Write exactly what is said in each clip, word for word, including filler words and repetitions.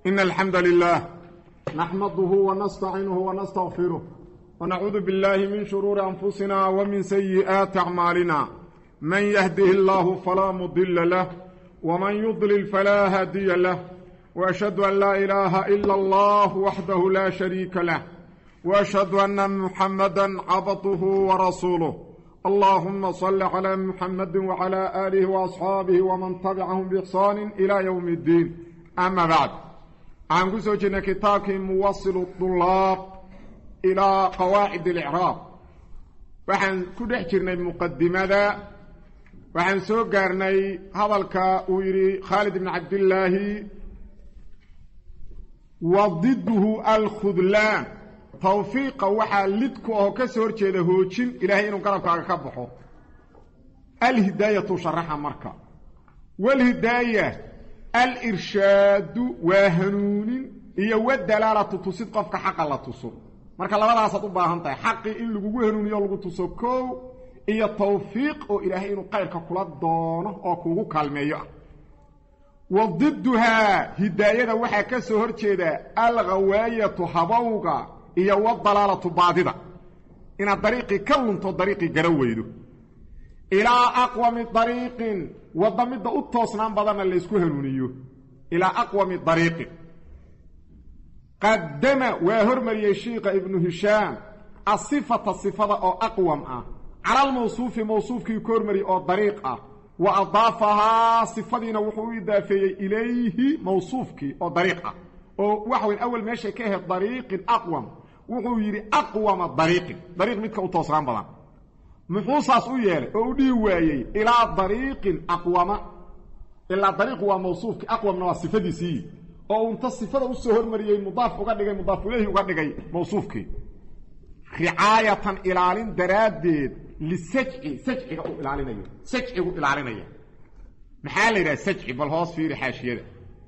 إن الحمد لله نحمده ونستعينه ونستغفره ونعوذ بالله من شرور أنفسنا ومن سيئات أعمالنا من يهده الله فلا مضل له ومن يضلل فلا هادي له وأشهد أن لا إله إلا الله وحده لا شريك له وأشهد أن محمدا عبده ورسوله اللهم صل على محمد وعلى آله وأصحابه ومن تبعهم بإحسان إلى يوم الدين أما بعد عن قسوجنا كتابك موصل الطلاب إلى قواعد الإعراب وحن كدحجرنا المقدمة وحن سوقرني هذا ويري خالد بن عبد الله وضده الخذلان توفيق وحا لدكو او كسور جيده هوجين الهي انو قربكاga ka baxo الهدايه شرحها marka والهدايه الارشاد وهنون iyo wadalaalatu tusid qofka xaq la tuso marka labadaas aad u baahan tahay xaqi in lagu hanuuniyo lagu tuso koow iyo tawfiiq oo ilaahay inuu qayrka kula doono oo kugu kalmeeyo وضدها هدايه waxa ka soo horjeeda al-ghawaayatu habawga iyo wadalaalatu baadida ina dariiqi ka lunto dariiqi garaweydo ila aqwami dariiqin wadamida u toosnaan badan la isku hanuuniyo ila aqwami dariiqi qaddama wa hormariye sheekh ibn hisham as-sifata sifada oo aqwam ah ala al-mawsuuf mawsuufki kormari oo dariiq ah wa adaafaha sifadina wuxuu idaafeeyay ilayhi mawsuufki oo dariiq ah oo waxa weyn awal meesha ka ahayd dariiqin aqwam wuxuu yiri aqwama dariiqin dariiq midka u toosnaan badan muxuusaas u yeelay oo u dhii waayay ila dariiqin aqwama ila dariiq waa mawsuufki aqwamna waa sifadiisii oo unta sifada u soo hormariyay mudaaf uga dhigay mudaaf ilayhi uga dhigay mawsuufki ri'ayatan ilaalin daraadeed lisaj'i saj'iga u ilaalinayo saj'igu ilaalinaya maxaa la yiraahdaa saj'i bal hoos fiiri xaashiyada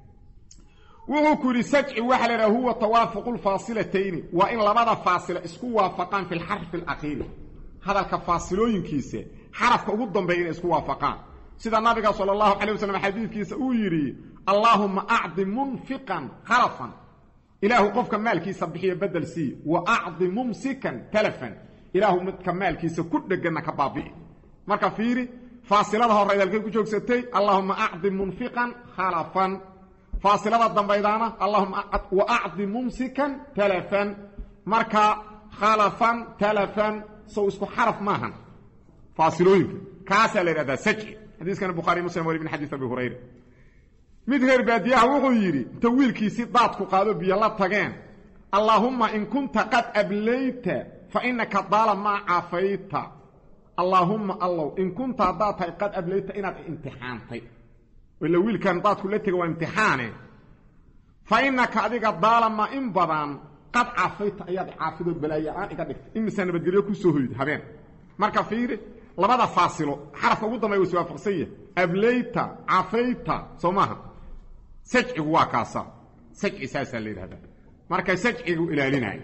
wuxuu ku yiri saj'i waxa la yiraahdaa huwa tawaafuqul faasilatayn wa in labada faasila isku waafaqan fil harf al akhir hadalka faasilooyinkiisa xarafka ugu dambeeya isku waafaqan sida nabiga sallallahu alayhi wasallam xadiiskiisa uu yiri allahumma a'di munfiqan khalafan ilaahu qofka maalkiisa bixiyo badal si wa a'di mumsikan talafan ilaahu midka maalkiisa ku dhagana ka baabi marka fiiri faasilada hore dalkay ku joogsatay allahumma a'di munfiqan khalafan faasilada dambaydaana allahumma wa a'di mumsikan talafan marka khalafan talafan soo isku xaraf maahan faasilooyinka kaasa la yiraahdaa saj'i hadiiskan bukhari muslim wali ibn hadith abi hurayra mid heer baadiyaha wuxuu yiri tawiilkiisi daad ku qaado biyo la tageen allahumma in kunta qad ablayta fa innaka dalama afayta allahumma allah in kunta daata qad ablayta inaad imtixaantay wala wiilkan daad ku la tagay waa imtixaane fa innaka adiga dalama in badan qad afayta ayaad caafido balaayaan iga dhigtay imisa nabadgelyo ku soo hoyid habeen marka fiiri labada faasilo xarafka ugu dambeeyo waa waafaqsan ablayta afayta soomaha saj'igu waa kaasa saj'i saasa leeyahay marka saj'igu ilaalinaay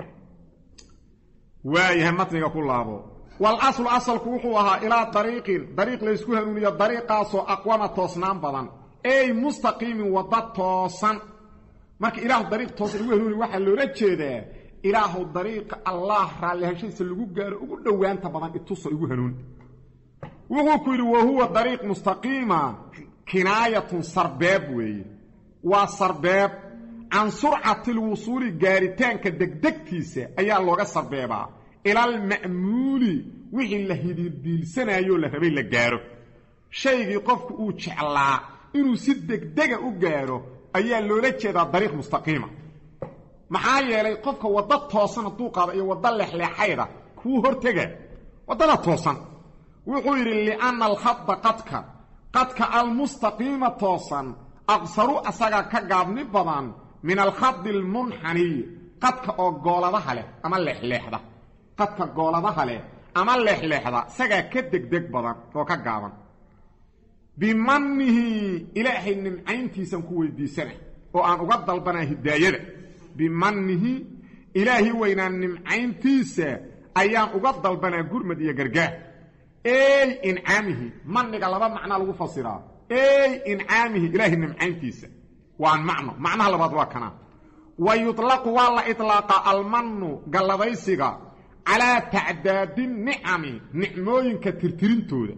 waayahay matniga ku laabo wal asl asalku wuxuu ahaa ila dariiqin dariiq la isku hanuuniyo dariiqaas oo aqwama toosnaan badan ay mustaqiim wada toosan marka ilaahu dariiq toosan lagu hanuuni waxa loo jeedaa ilaahu dariiq allah raalihiisa lagu gaaro ugu dhawaanta badan ituso ugu hanuun wuxuu ku yiri waa huwa dariiq mustaqiima kinaayatun sarbaab weeye waa sarbaab an sur'ati alwusuli gaaritaanka degdegtiisa ayaa looga sarbeebaa ila al-ma'muli wixii la hidiilsanayo la rabay la gaaro shaygii qofku uu jeclaa inuu si degdega u gaaro ayaa loola jeedaa dariiq mustaqiima maxaa yeelay qofka wada toosan haduu qaado iyo wada leexleexayda ku hortaga wadada toosan wuxuu yiri li anna al-khatta qadka qadka al-mustaqima toosan aqsaru asaga ka gaabni badan min al-khadd al-munhani qadka oo gooladaha leh ama leexleexda qadka gooladaha leh ama leexleexda saga ka degdeg badan oo ka gaaban bimannihi ilaahi nimcayntiisan ku weydiisana oo aan uga dalbanaa hidaayada bimannihi ilaahi weynaan nimcayntiisa ayaan uga dalbanaa gurmad iyo gargaar ay incaamihi manniga laba macna lagu fasiraa ay incaamihi ilaahi nimcayntiisa waan macno macnaha labaad waa kana wa yutlaqu wala itlaqa almannu galladaysiga ala ta'dadi ni'ami nicmooyinka tirtirintooda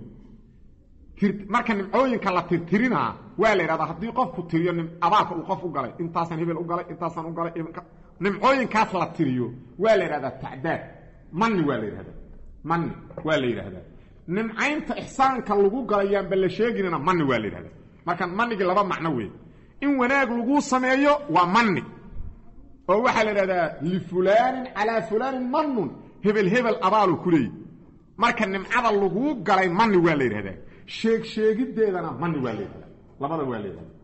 marka nimcooyinka la tirtirina waa la yiraahdaa hadii qofku tiriyo nim abaarka uu qof u galay intaasan hebel u galay intaasan u galay nimcooyinkaas la tiriyo waa la yiraahdaa ta'daad manni waa la yiraahdaa manni waa la yiraahdaa nimcaynta ihsaanka lagu galayaan bal la sheeginina manni waa la yiraahdaa marka manniga laba macno weey in wanaag lagu sameeyo waa manni oo waxa la yiraahdaa li fulaan ala fulaan mannun hebel hebel abaalu kulay marka nimcada lagu galay manni waa la yiraahdaa sheeg sheegideedana manni waa la yiraahdaa labada waa la yiraahdaa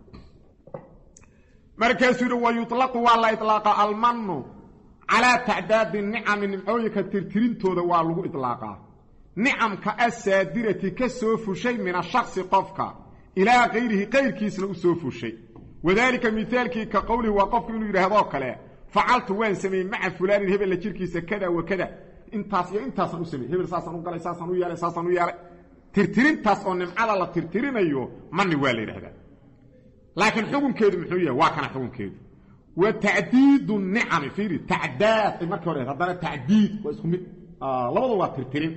markaasuu wa yutlaqu wala itlaqa almannu ala ta'dad an-ni'am nimcooyinka tirtirintooda waa lagu itlaaqa ni'amka asaadirati ka soo fushay min ash-shakhsi qofka ila ghayrihi qayrkiisna u soo fushay wadaalika mithaalki ka qawli wa qofku inuu yiraahdo kale facaltu waan sameey maca fulaan hebel la jirkiisa kada wa kada intaas iyo intaas u sameey hebel saasan u galay saasan u yeelay saasan u yeelay tirtirintaas oo nimcada la tirtirinayo manni waa la yiraahdaa laakiin xukunkeedu muxuu yahay waa kana xukunkeedu wa ta'diidu ni'am fiiri ta'daad markii hore hadana ta'diid waa isku mid labada waa tirtirin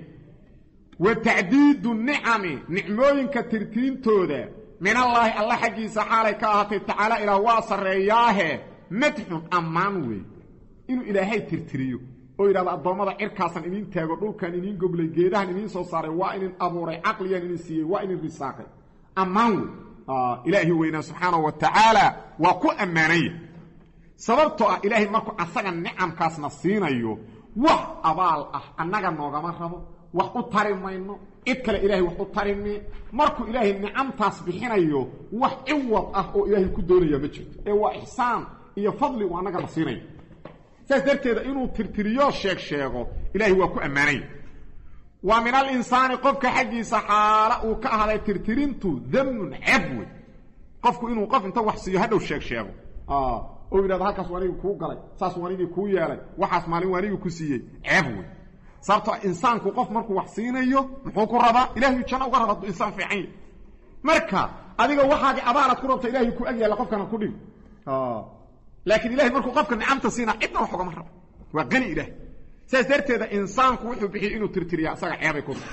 wa ta'diidu ni'am nicmooyinka tirtirintooda min allah allah xaqiisa xaalay ka ahaatay taala ila waa sareeyaahe madxun amaan wey inuu ilaahay tirtiriyo oo yiraahdo adoomada cirkaasan idin taago dhulkan idin goblay geedahan idin soo saaray waa in abuuray aqliyan idin siiyay waa in risaaqay amaan ah ilaahi weyna subhanahu wa ta'ala wa ku amaanay sababtoo ah ilaahi markuu asaga ni'amkaasna siinayo wax abaal ah annaga noogama rabo wax u tarimayno cid kale ilaahi wax u tarimay markuu ilaahi ni'amtaas bixinayo wax ciwad ah oo ilaahi ku doonaya ma jirto ee waa ihsaan iyo fadli oo annaga siinay sadarteeda inuu tirtiriyo sheeg sheego ilaahi waa ku amaanay wa min al-insani qofka xaqiisa xaala uu ka ahaday tirtirintu dhamun abwi qofku inuu qof inta wax siiyo hadhow sheeg sheego ah oo yiraahdo halkaas waniga ku galay saas waniga ku yeelay waxaas maalin waniga ku siiyay abwi sababtoo insaanku qof markuu wax siinayo muxuu ku rabaa ilaahi jana uga rabaa insaan fiican marka adiga waxaaga abaarad ku rabta ilaahi ku agyaala qofkana ku dhig ah laakiin ilaahi markuu qofka ni'amta siina cidna wax uga marrabo waa qani ilaahi saasarteeda insaanku wuxuu bixiyay inuu tirtiriyo asaga ceebay ku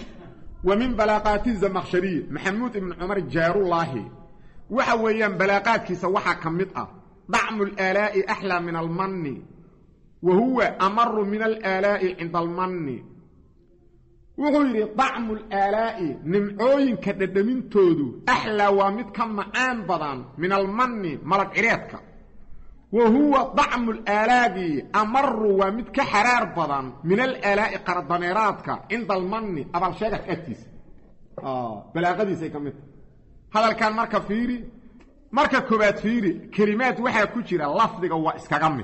wa min balaqati zamakhshari maxamuud ibn umar jaarullahi waxa weeyaan balaqaadkiisa waxa kamid ah da'mul alaa'i ahla min al-manni wa huwa amarru min al-alaa'i 'inda al-manni wuxuu yiri da'mul alaa'i nimcooyinka dhadhamintoodu ahla waa mid ka macaan badan min al-manni malab cireedka وهو طعم الآلاء أمر ومتك حرار بضان من الآلاء قردميراتك عند المن أبال شاكك أكتس آه بلا غدي سيكمت هذا كان مركب فيري مركب كوبات فيري كلمات وحي كتيرة لفظك وإسكاقمت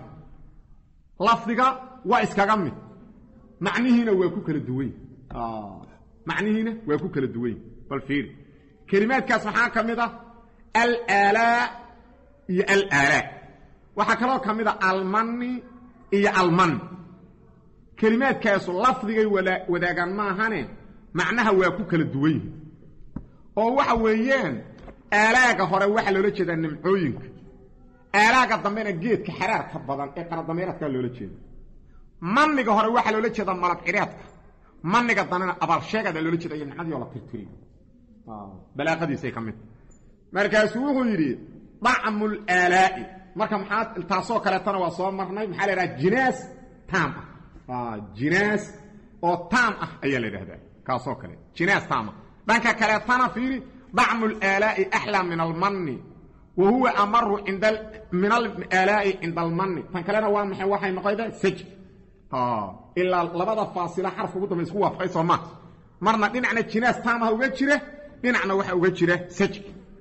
لفظك وإسكاقمت معنيه هنا ويكوك للدوين آه معنيه هنا ويكوك للدوين بالفيري كلمات كاسمحان كمتة الآلاء هي الآلاء waxa kala kamida almanni iyo alman kalimaadkaas lafdigay wadaagan ma ahane macnaha waa ku kala duwan oo waxa weeyaan aalaaga hore waxa loola jeedaa nimcooyinka aalaaga dambena geedka xaraarka badan ee qaradameeradka loola jeedaa manniga hore waxa loola jeedaa malab cireedka manniga danana abaal sheegada loola jeedaa in nimcadii la tirtiriyo ah balaaqadiisay kamid markaas wuxuu yiri da'mul alaa'i marka maxaa taasoo kale tan waa soo marnay maxaa la yiraahdaa jinaas taam ah jinaas oo taam ah ayaa la yiraahdaa kaasoo kale jinaas taam dhanka kale tan fiiri da'mul alaa'i ahla min al-manni wa huwa amaru 'inda min al-alaa'i 'inda al-manni tan kalena waa maxay waxay noqoydaa saj ah illa labada faasila xarf ugu dambeeyay isku waafaqay Soomaa marna dhinacna jinaas taam ah uga jira dhinacna waxa uga jira saj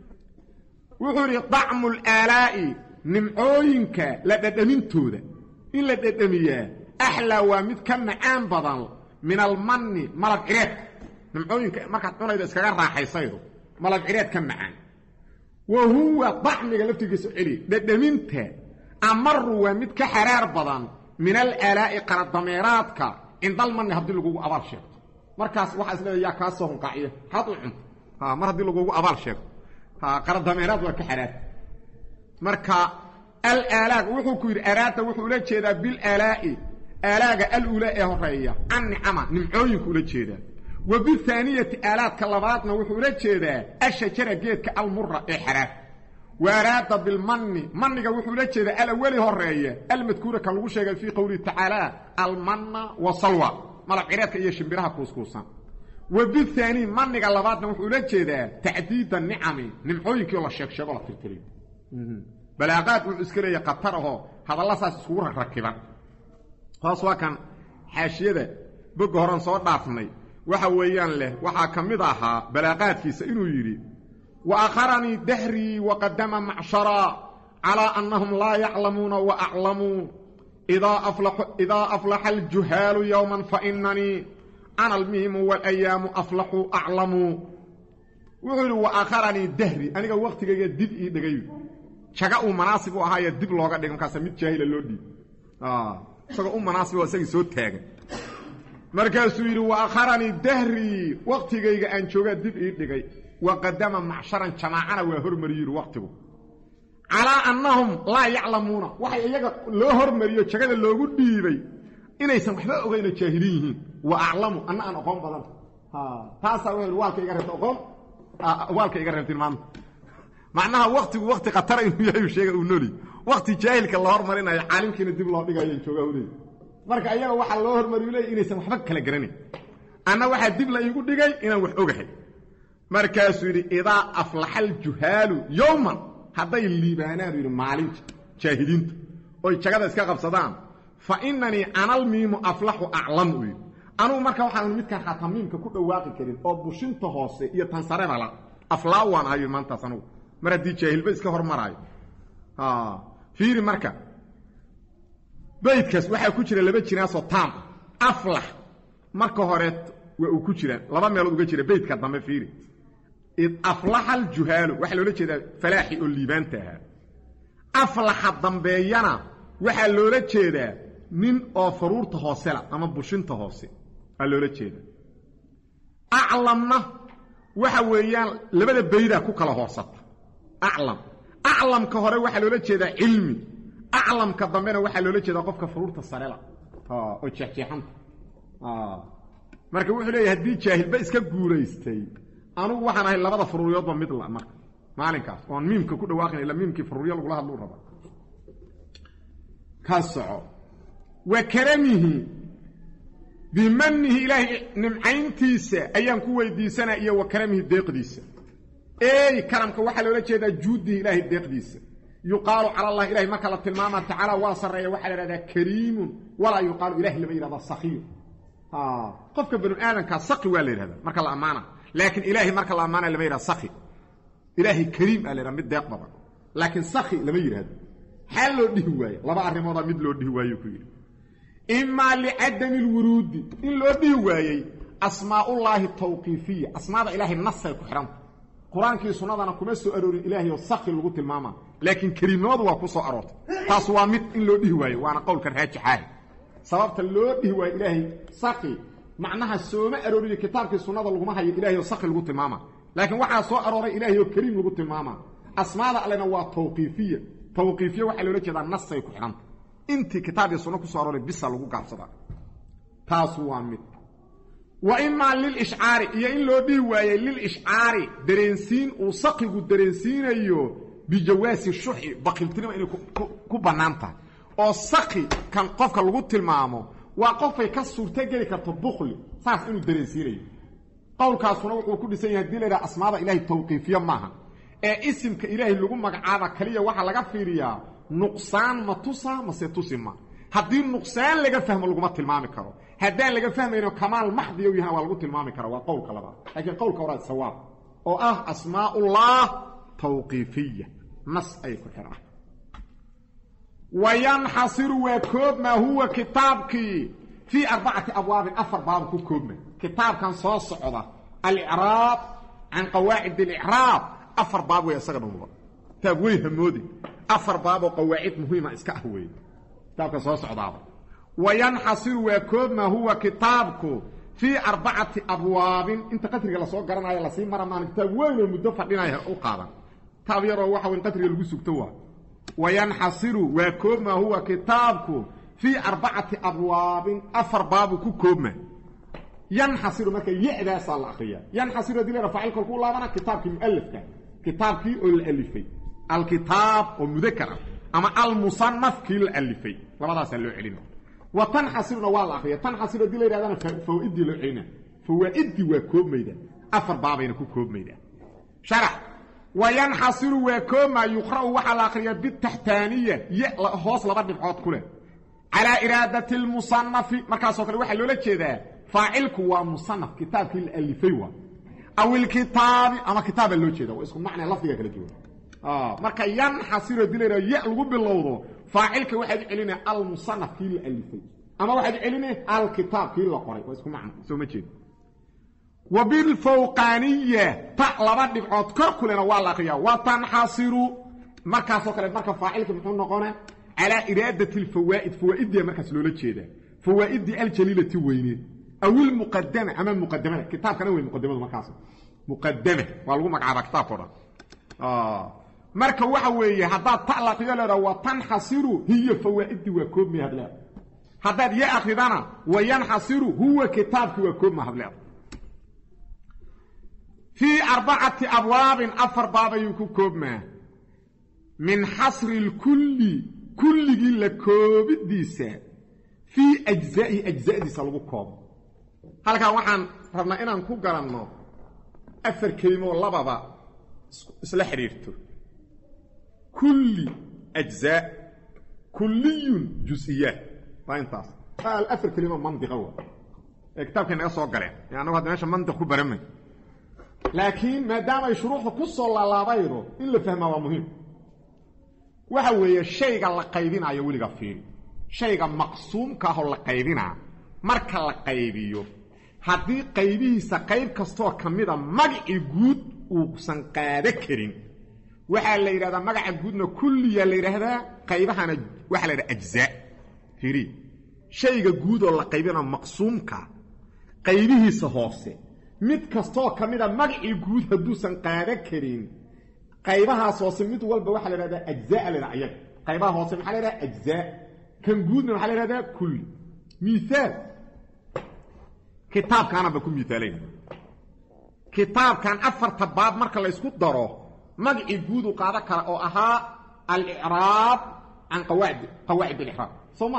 wuxuu yiri da'mul alaa'i nimcooyinka la dhadhamintooda in la dhadhamiyaa ahla waa mid ka macaan badan min al-manni malab cireed nimcooyinka marka cunayda iskaga raaxaysaydo malab cireed ka macaan wa huwa da'miga laftigiisa cili dhadhaminta amaru waa mid ka xaraar badan min al-alaa'i qaradameeradka inda al-manni hadii lagu abaal sheego markaas waxa isleeyahay yaa ka soo hunqaaciyo had u cunto ha mar hadii lagu abaal sheego ha qaradameerad waa ka xaraar marka al-aalaag wuxuu ku yidhi araada wuxuu ula jeedaa bil-aalaa'i aalaaga al-ula ee horeeya annicama nimcooyinku ula jeedaa wa bihaaniyati aalaadka labaadna wuxuu ula jeedaa ashajara geedka almura ee xaraar wa araada bilmanni manniga wuxuu ula jeedaa alawali horeeya almadkuura kan lagu sheegay fii qowlihi tacaala almanna wa salwa malab cireedka iyo shimbiraha kuuskuusan wa bihaani manniga labaadna wuxuu ula jeedaa tacdiida nicami nimcooyinkii oo la sheeg sheego la tirtiriy balaaqaad wuxuu iska leeyahay khatar ahoo hadalla saas iskugu rakiban hoos waa kan xaashiyada bogga horan soo dhaafnay waxa weeyaan leh waxaa ka mid ahaa balaaqaadkiisa inuu yidhi wa akharanii dahrii waqadama macshara calaa annahum laa yaclamuuna wa aclamuu idaa aflaxa aljuhaalu yowman fainanii ana almihimu waalayaamu aflaxuu aclamuu wuxuu yidhi wa akharanii dahri aniga waktigayga dib ii dhigay jaga uu manaasib u ahaaye dib looga dhigay markaasa mid jaahila loo dhiib isagoo u manaasib oo isagii soo taagan markaasuu yidhi wa akharanii dahrii waktigayga aan joogaa dib ii dhigay wa qadama macsharan jamaacana waa hormariyu yidhi waktigu calaa annahum laa yaclamuuna waxay iyaga loo hormariyo jagada loogu dhiibay inaysan waxba ogayno jaahiliin yihiin wa aclamu anna aan oqoon badan taasaa wuxuu waalka iga reebta oqoon waalka iga reebtin maanta macnaha waktigu wakti khatara inuu yahay sheega uu nooli wakti jaahilka la hormarinayo caalimkiina dib loo dhigayo joogaa u leey marka ayaga waxaa loo hormariyo leey inaysan waxba kala garanayn anna waxaa dib la iigu dhigay inaan wax ogahay markaasuu yidhi idaa aflaxa aljuhaalu yowman hadday liibaanaan yidhi maalinta jaahiliintu oy jagada iska qabsadaan fa inanii analmiimu aflaxu aclamu u yidhi anugu marka waxaan midkaan xatamiimka ku dhawaaqi karin oo bushinta hoose iyo tansareba la aflaa waan ahayo maantaas anugu mar haddii jaahilba iska hormaraayo fiiri marka baydkaas waxaa ku jira laba jinaasoo taam aflax marka hore waa uu ku jiraan laba meelood uga jira baydka dambe fiiri id aflaxa aljuhaalu waxaa loola jeedaa falaaxi oo liibaanta ahaa aflaxa dambeeyana waxaa loola jeedaa nin oo faruurta hoosela ama bushinta hoose aa loola jeedaa aclamna waxa weeyaan labada baydaa ku kala hoorsata aclam aclamka hore waxaa loola jeedaa cilmi aclamka dambena waxaa loola jeedaa qofka faruurta sarela oo jeexjeexanta marka wuxuu leeyahay haddii jaahilba iska guulaystay anugu waxaan ahay labada faruuryoodba mid la marka maalinkaas oon miimka ku dhawaaqin ila miimkii faruuryo lagula hadluu raba ka soco wa karamihi bimanihi ilaahay nimcayntiisa ayaan ku weydiisanaa iyo wa karamihi deeqdiisa ey karamka waxaa loola jeedaa juudihi ilaahay deeqdiisa yuqaalu cala allah ilahay marka la tilmaama tacaala waa sarreeya waxaa la ihahdaa kariimun walaa yuqaalu ilahi lama yihahda sakiir qofka banu aadamkaa saki waa la yidhahdaa marka la ammaana laakiin ilaahay marka la ammaana lama yidhahda saki ilaahay kariim aa la yidhahda mid deeq badan laakiin saki lama yidhahdo xaal loo dhihi waaye laba arrimoodaa mid loo dhihi waayo ku yidhi imaa licadami lwuruudi in loo dhihi waayey asmaaullaahi tawqiifiya asmaada ilaahay nasay ku xidhanta qur-aankii sunnadana kuma soo aroorin ilaahay oo saki lagu tilmaama laakiin kariimnimadu waa ku soo aroortay taas waa mid in loo dhihi waayo waana qowlka raajixaahi sababta loo dhihi waayo ilaahay saki macnaha sooma arooriyo kitaabkii sunnada laguma hayo ilaahay oo saki lagu tilmaama laakiin waxaa soo arooray ilaahay oo kariim lagu tilmaama asmaada allena waa tawqiifiya tawqiifiya waxaa loola jeedaa nasay ku xidhanta intii kitaabkii sunno ku soo arooray bisa lagu gaabsadaa taasu waa mid wa imaa lilishcaari iyo in loo dhihi waayey lilishcaari dareensiin uu saqigu dareensiinayo bijawaasi shuxi bakiltinima inay ku bannaan tahay oo saqi kan qofka lagu tilmaamo waa qofay ka suurtogeli karto bukli saas inuu dareensiinayo qowlkaasuna wuxuu ku dhisan yahay hadii la yidhaha asmaada ilaahay tawqiifiya maaha ee isimka ilaahay lagu magacaaba kaliya waxaa laga fiiriyaa nuqsaan ma tusa mase tusi ma haddii nuqsaan laga fahmo laguma tilmaami karo haddaan laga fahmayno kamaal maxdiya u yahana waa lagu tilmaami kara waa qowlka labaad laakiin qowlka horaa sawaab oo ah asmaa'ullah tawqiifiya nas ay ku xidhaan wayanxasiru waa koobmaa huwa kitaabkii fii arbacati abwaabin afar baab ku koobma kitaabkan soo socda alicraab can qawaacid alicraab afar baab wey isaga dhamuba kitaab weyn hamoodi afar baab oo qawaacid muhiima iska ah wey kitaabka soo socdaaba wayanxasiru waa koobmaa huwa kitaabku fii arbacati abwaabin inta qadriga lasoo garanayo lasii mara maan kitaab weyn oo muddo fadhinaya u qaadan kitaab yaroo waxa weyn qadriga lagu sugto waa وينحصر وكوبما هو كتابك في أربعة أبواب أفر باب كوبما ينحصر مكا يأذى صلى أخيا ينحصر دي لرفع لك الكل الله كتابك مؤلف كان كتابك الألفي الكتاب ومذكرة أما المصنف كي الألفي لماذا سألوا علينا وتنحصر نوال أخيا تنحصر دي لرفع فوئد لعينا فوئد وكوبما إذا أفر بابين كوبما إذا شرح وينحصر وكما يقرأ وحا الآخرية بالتحتانية يهوص لبعض الحوات كله على إرادة المصنف مركز وكله وحا لولا كذا فاعلك ومصنف كتاب كي الألفيوة أو الكتاب أما كتاب اللو كذا واسكم معنى لفظك كده كده آه مركز ينحصر دليل يألغو باللوضو فاعلك واحد علينا المصنف كي الألفي أما واحد علينا الكتاب كي القري واسكم معنى سوما كده وبالفوقانية تعلبات دفعات كركلنا والله وتنحصر مركز وكله مركز فاعلك محون نقونا على إرادة الفوائد فوائد دي مركز لولا كده فوائد دي الجليلة ويني أو المقدمة أمام المقدمة كتاب كان هو المقدمة مركز مقدمة والله مقعب كتاب فرا آه مركز وحوية هذا تعلق يلا وتنحصر هي فوائد دي وكوب مهبلا هذا يأخذنا وينحصر هو كتاب وكوب مهبلا في أربعة أبواب أفر بابا يكوب ما من حصر الكل كل جيل كوب الديسة في أجزاء أجزاء دي سلوك كوب هل كان وحن ربنا إنا نكوب قرانو أفر كلمة والله بابا إسلا حريرته كل أجزاء كلي جزئيات فاين تاس فالأفر كلمة منطقة هو كتاب كان يصوى قران يعني هذا ماشا منطقة برمي لكن ما دام يشروحه قصة الله لا غيره إلا فهمه مهم وهو الشيء اللي قيدنا يولي فيه شيء مقسوم كهو اللي قيدنا مركا اللي قيديو هذه قيديه سقيب كستوى كميدا مجع جود وسنقاد كرين وحال اللي هذا مجع جودنا كل يلي هذا قيبها وحال هذا أجزاء فيري شيء جود اللي قيدنا مقسوم كه قيديه سهوسي mid kastoo kamida magacii guud haduusan qaadan karin qaybaha hoose mid walba waxa la yiraahdaa ajzaa la yiraahdaa qaybaha hoose waxa la yiraahdaa ajzaa kan guudna waxa la yiraahdaa kull misaal kitaabkana ba ku misaalayn kitaabkan afarta baab marka la isku daro magacii guud u qaada kara oo ahaa al-i'raab an qawaid qawaid al-i'raab soma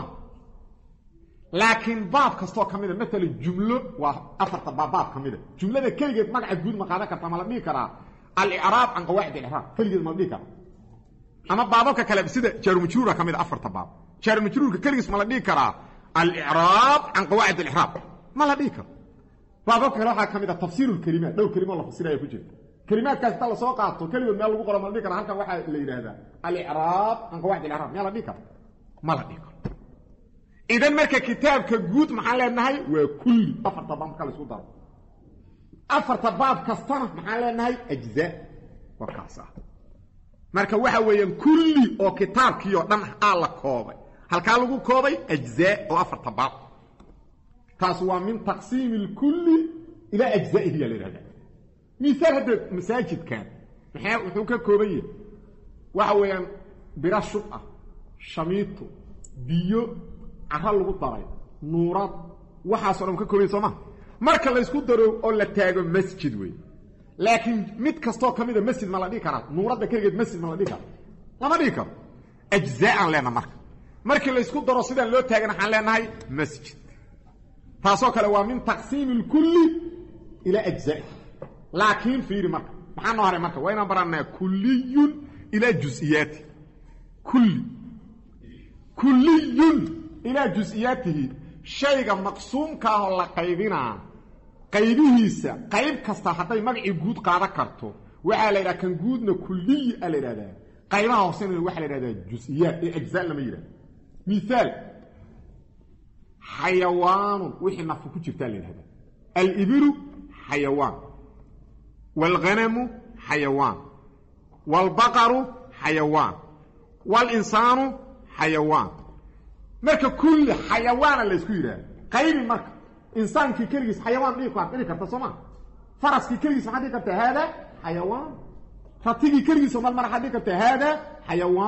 لكن باب كستو كميده مثل الجمله وافرت باب كميده جمله كلمه مقعد جود ما قاده كرتا ما لدي كرا الاعراب عن قواعد الاعراب كلمه ما لدي كرا اما بابك كلا بسده جار مجرور كميده افرت باب جار مجرور كلمه ما لدي كرا الاعراب عن قواعد الاعراب ما لدي كرا بابك راح كميده تفسير الكلمات لو كلمه الله فسرها كجير كلمات كاستا لا سو قادto كلمه ما لو قرا ما لدي كرا halkan waxa la yiraahdaa الاعراب عن قواعد الاعراب ما لدي كرا ما لدي كرا إذا مركا كتابك جود محل النهاية وكل أفر طباب كلا سو دار أفر طباب كستانة محل النهاية أجزاء وكاسة مركا waxa weeyaan kulli oo kitaabkii oo dhan ala koobay halka lagu koobay أجزاء oo afar tabaab taas waa min taqsiim al-kulli ila ajzaa'ihi la yiraahdo misaal hada masaajidkan maxay wuxuu ka koobay waxa weeyaan birashu ah shamiito biyo عرال لغو طاري نورات وحاسو لهم ككوبين سوما marka la isku daro oo la taago masjid way laakiin mid kasto kamida masjid ma la dhigi kara nuurada kaligeed masjid ma la dhigi kara lama dhigi karo ajzaa leena marka marka la isku daro sida loo taagana waxaan leenahay masjid taasoo kale waa min taqsiim al-kulli ila ajzaa laakiin fiiri marka maxaan noo haray marka waa inaan baranaa kulliyun ila juz'iyat kulli kulliyun إلى جزئياته شيء مقسوم كاه الله قيبنا قيبهيسا قيب كستا حتى مغعي جود قاده كرتو waxa la yiraahdaa kan guudna kulli ala yiraahdaa qaybaha hoosena waxa la yiraahdaa juz'iyat ee ajzaa lama yiraahdo misaal حيوان وحي نفس ku jirta la yiraahdaa al-ibru حيوان والغنم حيوان والبقر حيوان والإنسان حيوان marka kulli xayawaan la isku yiraahdo qayb marka insaanki kaligiis xayawaan dhigi karta karta Soomaa faraski kaligiis waxa dhigi karta hada xayawaan ratigi kaligiis mar mar waxa dhigi karta hada xayawaan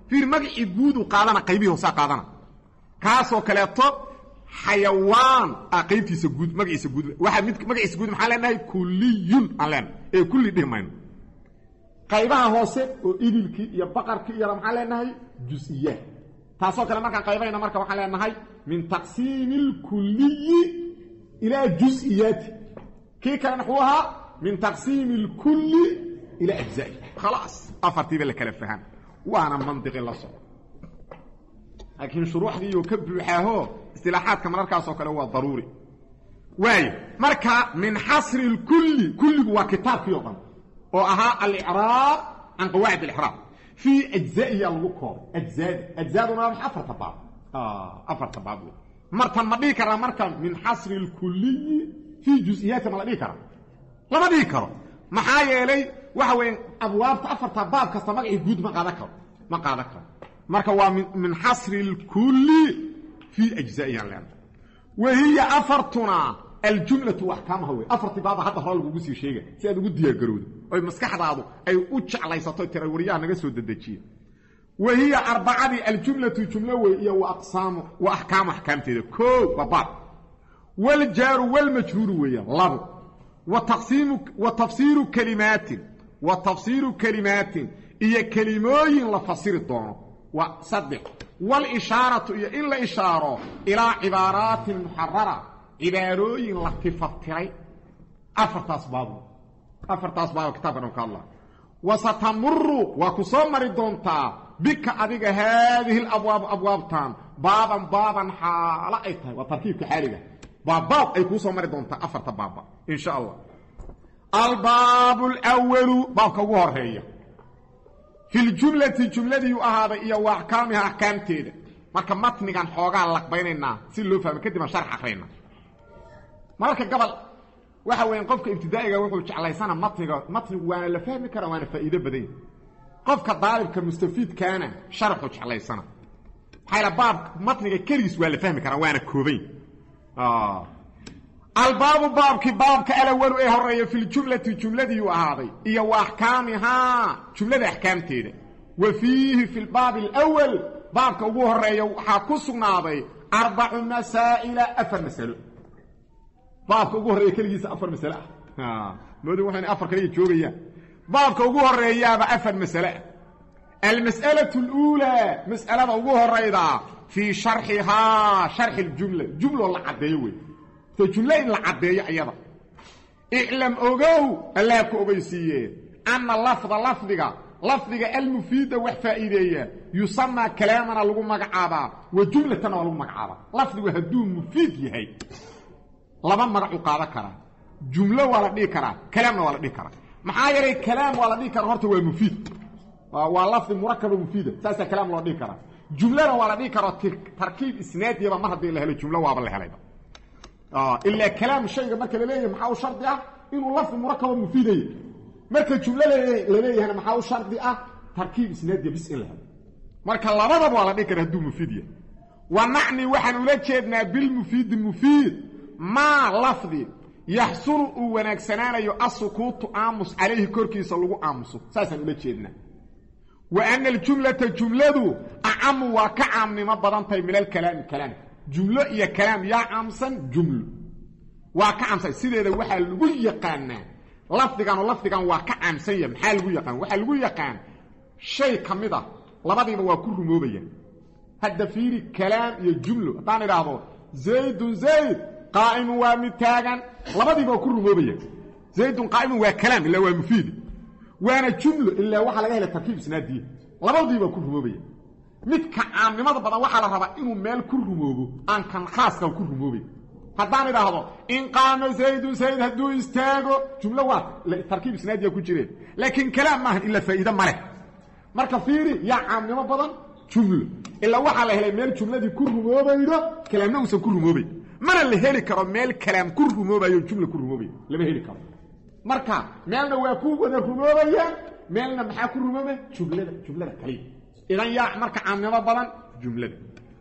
fiir magacii guudu qaadana qaybihi hoosaa qaadana kaasoo kaleeto xayawaan ah qaybtiisa guud magaciisa guud waxa mid magaciisa guud maxaa leenahay kulliyun aan leenahay ee kulli dhimayno qaybaha hoose oo idilkii iyo baqarkii iyo maxaa leenahay juz'iyat taasoo kale marka qaybayna marka waxa leenahay min taqsiimil kulli ila juz'iyat kii kana huwa min taqsiimil kulli ila ajza'i خلاص afartiiba la kala faham waana mantiqi la soo laakiin shuruuxdii iyo kabbuuxaho istilaaxaadka mararkaas oo kale waa daruuri way marka min hasr al kulli kulligu waa kitaabkii oo dhan oo ahaa al-i'raab an qawaid al-i'raab fi ajza'i al-luqab ajzaa ajzaaduna afarta baab ah afarta baab martan ma dhigi kara marka min hasr al kulli fi juz'iyat ma dhigi kara lama dhigi karo maxaa yeelay waxa weyn abwaabta afarta baab kasta magaci guud ma qaada karo ma qaada karo marka waa min hasr al kulli fi ajza'iyan lan wa hiya afartuna al jumlatu wa ahkamuha wa afarti baab hadda hore lagu sii sheegay si aad ugu diyaar garowdo oo maskaxdaadu ay u jeclaysato tirawariyaha naga soo dadejiyo wa hiya arba'adi al jumlatu jumla wa iyo wa aqsamu wa ahkamu ahkamteeda ko wa baab wal jar wal majrur wa labo وتقسيم وتفسير كلمات وتفسير كلمات هي كلموين لفسر الدون وصدق والإشارة هي إلا إشارة إلى عبارات محررة عباروين لتفكري أفرت أسباب أفرت أسباب كتابنا الله وستمر وكسمر الدونتا بك أدق هذه الأبواب أبواب تام بابا بابا حالا إيتها وتركيب كحالي باب باب أي كسمر الدونتا أفرت بابا إن شاء الله الباب الأول باب كوهر هي في الجملة الجملة دي هذا هي وأحكامها أحكام تيدا marka matnigan xoogaa laqbaynayna si loo fahmo kadib sharx akhrayna marka gabal waxa weyn qofka ibtidaa'iga wuxuu jeclaysana matniga matnigu waana la fahmi karaa waana faa'iido badan qofka daalibka mustafiid kaana sharxu jeclaysana hayla baab matniga kaliis waa la fahmi karaa waana koobay ah الباب باب كباب كالأول ايه هرية في الجملة الجملة دي وهذه إيا وأحكامها جملة أحكام تيدا وفيه في الباب الأول باب كأبوه هرية وحاكسنا هذه أربع مسائل أفر مسألة باب كأبوه هرية كليس أفر مسألة ماذا وحين أفر كليس جوبية باب كأبوه هرية بأفر مسألة المسألة الأولى مسألة أبوه هرية في شرحها شرح الجملة جملة والله عديوي فجملة العدية أيضا اعلم أغو الله كأبيسيه أن اللفظ لفظك لفظك المفيدة وحفائدية يسمى كلامنا لغو مقعابا وجملتنا لغو مقعابا لفظك هدوم مفيد يهي لما مرعو قادة كرا جملة ولا دي كرا كلامنا ولا دي كرا محايري كلام ولا دي كرا هرتو مفيد واللفظ مركب مفيدة ساسا كلام ولا دي كرا جملة ولا دي كرا تركيب إسناد يبا مرد دي لهي الجملة وابا لهي لهي اه الا كلام الشيء marka la leeyahay maxaa shardi ah inuu lafz murakab mufiiday marka jumla la leeyahay maxaa shardi ah tarkiib isnaad bis ilaha marka labadaba waa la dhigi karaa haduu mufiidiya wa nacni waxaan ula jeednaa bil mufiid mufiid ma lafdi yahsul u wanaagsanaanayo as-sukuut aamus alayhi korkiisa lagu aamuso saasan ula jeednaa wa anna al-jumlata jumladu a'am wa ka'am ma badantay min al-kalam kalam جملة يا كلام يا عمسن جملة وكعمسن سيده waxa lagu yaqaan lafdigan lafdigan waa ka caamsan yahay maxaa lagu yaqaan waxa lagu yaqaan shay kamida labadiiba waa ku rumoobaya hadda fiiri kalaam iyo jumlo hadaan iraahdo zayd zayd qaa'im wa mitaagan labadiiba ku rumoobaya zayd qaa'im waa kalaam illa waa mufiid waana jumlo illa waxa laga helay tarkiib isnaadi labadiiba ku rumoobaya midka caamnimada badan waxa la rabaa inuu meel ku rumoobo aan kan khaaska ku rumoobay hadaan iraahdo in qaama zayd zayd haduu istaago jumla waa tarkiib isnaadiya ku jireen laakiin kalaam ma illa faa'iido male marka fiiri ya caamnimo badan jumla illa waxa la helay meel jumladii ku rumoobaydo kalaamna uu ku rumoobay mana la heli karo meel kalaam ku rumoobayo jumla ku rumoobay lama heli karo marka meelna waa ku wada rumoobaya meelna maxaa ku rumoobay jumlada jumlada kaliya إذن يا مركع عامنما بلان جملة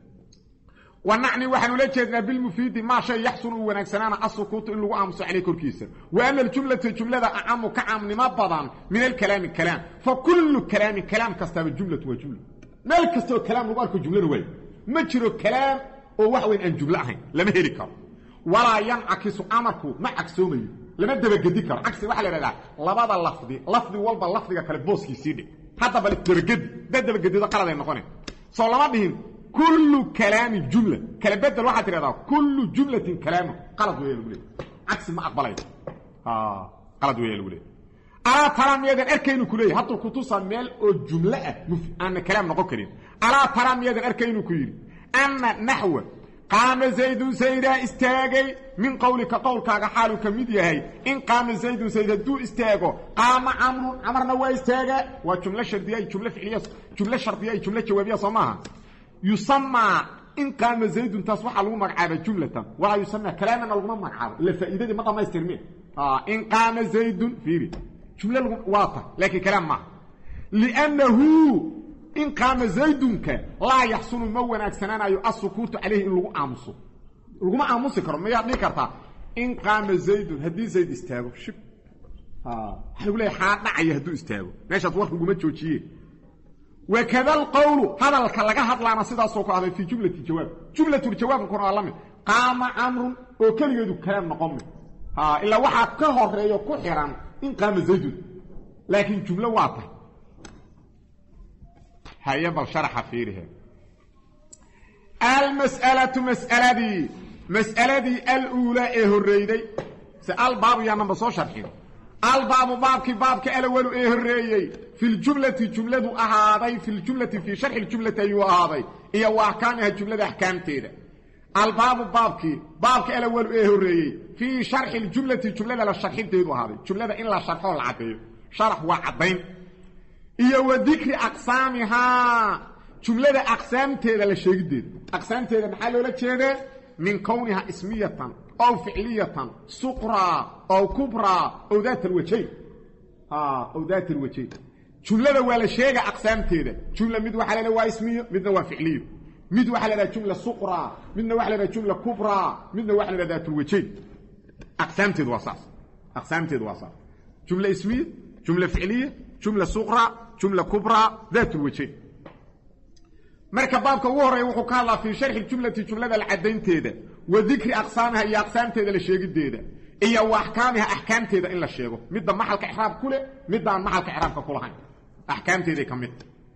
ونعني وحن لجدنا بالمفيد ما شيء يحصل ونكسنانا السكوت إن لو أمس عليه كركيسة وأن الجملة الجملة أعم كعامنما بلان من الكلام الكلام فكل كلام كلام كستاب الجملة وجملة meel kastoo kalaam lagu arko jumlana waay ma jiro kalaam oo wax weyn aan jumlo ahayn lama heli karo walaa yancakisu amarku ma cagsoomayo lama dabagedi karo cagsi waxa la yiraahdaa labada lafdi lafdi walba lafdiga kale booskiisii dhig hadda bal dabagedi dad dabagedida qalad ay noqonay soo lama dhihin kullu kalaami jumla kala bedel waxa tiraahdaa kullu jumlatin kalaam qalad weey lagu leeyahay cagsi ma aqbalay ha qalad weey lagu leeyahay ala taramiyadan arkaynu kuleeyahay hadda ku tusan meel oo jumla ah aan kalaam noqon karin ala taramiyadan arkaynu ku yiri anna nahwa قام زيد زيدا استاغي من قولك قولك حالو كميد يحي ان قام زيد زيد دو استاغو قام عمرو عمرنا وا استاغا وجمله شرطيه جمله فعليه جمله شرطيه جمله جوابيه سماها يسمى ان قام زيد تصبح له مقعد جمله ولا يسمى كلاما لو مقعد لفائده ما ما يسترمي اه ان قام زيد فيري جمله واضحه لكن كلام ما لانه إن قام زيدك لا يحصل مونا أكسنانا السكوت عليه إن لغو آمسو لغو ما آمسو كرم ما يعطي كرتا إن قام زيد هدي زيد استاغو شب هل يقول لي حاد نعي هدو استاغو ماشي أطورك لغو ما تشوشيه وكذا القول هذا الكلاقة هدلا نصيدا سوكو هذا في جملة الجواب جملة الجواب نكون علامي قام عمرو وكل يدو كلام نقومي إلا واحد كهر ريو كحيران إن قام زيد لكن جملة واضحة هيا بل شرح فيها المسألة مسألة دي مسألة دي الأولى إيه الرئيدي سأل باب يعني بصو شرحين الباب بابك بابك الأول إيه الرئيدي في الجملة جملة أهاضي في الجملة في شرح الجملة أيها أهاضي إيه وأحكامها الجملة أحكام تيدا الباب بابك بابك الأول إيه الرئيدي في شرح الجملة جملة للشرحين تيدو أهاضي جملة إلا شرحه العطيب شرح وعطين iyo wadikri aqsaamiha jumlada aqsaamteeda la sheegidid aqsaamteeda maxaa loo jeedaa min kowniha ismiyatan aw fi'liyatan suqra aw kubra aw dhat alwajhayn ha aw dhat alwajhayn jumlada waa la sheega aqsaamteeda jumla mid waxa la waa ismiyo midna waa fi'liyo mid waxa la jumla suqra midna waxa la jumla kubra midna waxa la dhat alwajhayn aqsaamteedu waa saas aqsaamteedu waa saas jumla ismiyo jumla fi'liyo جملة صغرى جملة كبرى ذات الوجهين مركب بابك وهري وحو كان في شرح الجملة جملة العدين تيدا وذكر أقسامها هي أقسام تيدا للشيء تيدا إيا وأحكامها أحكام تيدا إلا الشيء مدى محلك إحراب كله مدى محلك إحراب كلها أحكام تيدا كمد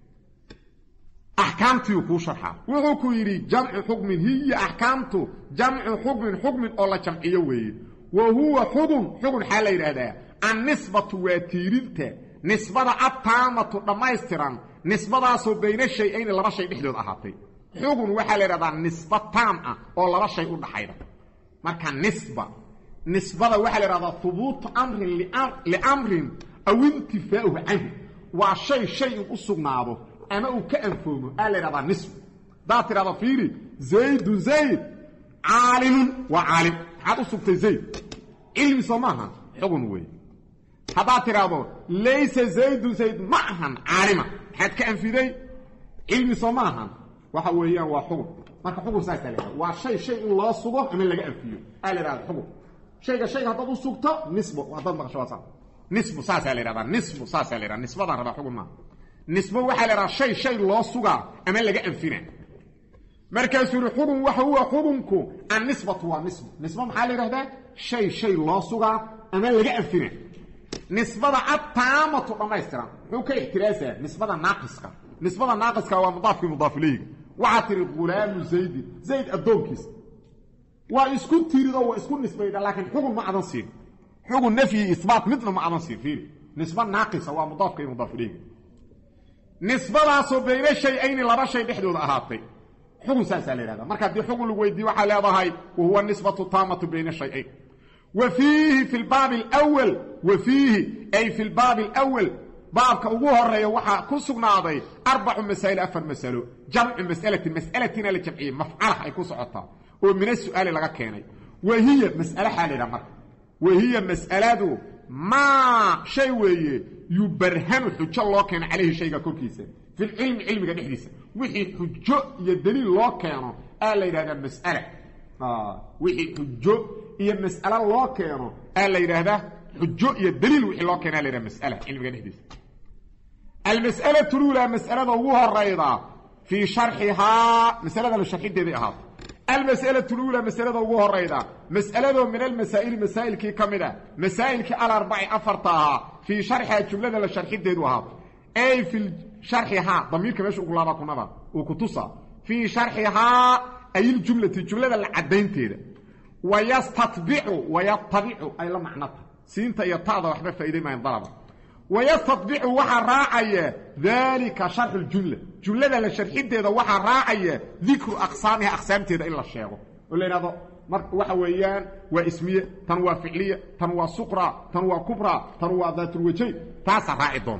أحكام تيوكو شرحا وحو يري جمع حكم هي أحكامته جمع حكم حكم الله جمعيه وهو حكم حكم حالي هذا النسبة واتيرينته نسبة التامة دمايستران نسبة سو بين الشيئين لبا شيء دخلود احاطي حكم waxa la yiraahdaa nisba taam ah oo laba shay u dhaxayda marka nisba nisbada waxa la yiraahdaa thubut amrin li amrin aw intifaahu anhu wa shay shay u sugnaado ama uu ka anfoomo la yiraahdaa nisba daa tiraahdaa fiiri zayd zayd aalim wa aalim hadu sugtay zayd ilmi samaha xukun weey هذا ترابو ليس زيد زيد معهن عالما حد كان في ذي علم صماها waxa weeyaan waa xukun marka xukun saas leeyahay waa shay shay in loo sugo ama laga anfiyo aaliraad xukun shayga shay hadda uu sugto nisbo hadda ma qashwasa nisbo saas aaliraad nisbo saas aaliraad nisbadan raba xukun ma nisbo waxa la raashay shay shay loo suga ama laga anfina marka suru xukun waxa huwa xukunku an nisbatu wa nisbo nisbo maxaa la yiraahdaa shay shay loo suga ama laga anfina nisbada at-taamatu dhamaystiran wuxuu ka ixtiraasaa nisbada naaqiska nisbada naaqiska waa mudaaf mudaaf ilayhi وعطر الغلام زيد زيد الدونكيس واسكو تيريدو واسكو نسبيده لكن حكم ما عدن سين حكم نفي اثبات مثل ما عدن سين فيه نسبه ناقصه ومضاف كي مضاف اليه نسبه سو بين شيئين لبا شيء دخدود اهاتي حكم ساسال هذا marka di حكم لو ويدي waxa leedahay وهو النسبه التامه بين الشيئين وفيه في الباب الاول وفيه اي في الباب الاول بابك ugu horeeyo waxa ku sugnaaday arbac masaa'il afar mas'alo jamc mas'alati mas'alatina la jamciye maf'alaha ay ku socotaa oo min su'aal laga keenay wahiya mas'ala xaalida marka wahiya mas'aladu ma shay weeye yubarhanu hujjo loo keenay calayhi shayga korkiisa fi ilm ilmiga dhixdiisa wixii hujjo iyo daliil loo keeno aa la yiraahdaa mas'ala ah wixii hujjo iyo mas'ala loo keeno aa la yiraahdaa hujjo iyo daliil wixii loo keenay la yiraahdaa mas'ala ilmiga dhixdiisa المسألة الأولى مسألة وهو الرئيضة في شرحها مسألة الشرح دي أهات المسألة الأولى مسألة وهو ريدا مسألة من المسائل مسائل كي كمدة مسائل كي الأربع أفرتها في شرحها جملة الشرح دي أهات أي في شرحها ضمير كماش أقول لكم هذا وكتصى في شرحها أي الجملة الجملة العدين تيدا ويستطبع ويطبع أي لا معناتها سينتا يطاض وحبا فايدة ما ينضرب ويستطبع وحا راعي ذلك شرح الجملة جملة للشرحين تيدا وحا راعي ذكر أقسامها أقسام تيدا إلا الشيخ ولينا هذا وحويان واسمية تنوى فعلية تنوى سقرة تنوى كبرى تنوى ذات الوجهين تاسع راعي دون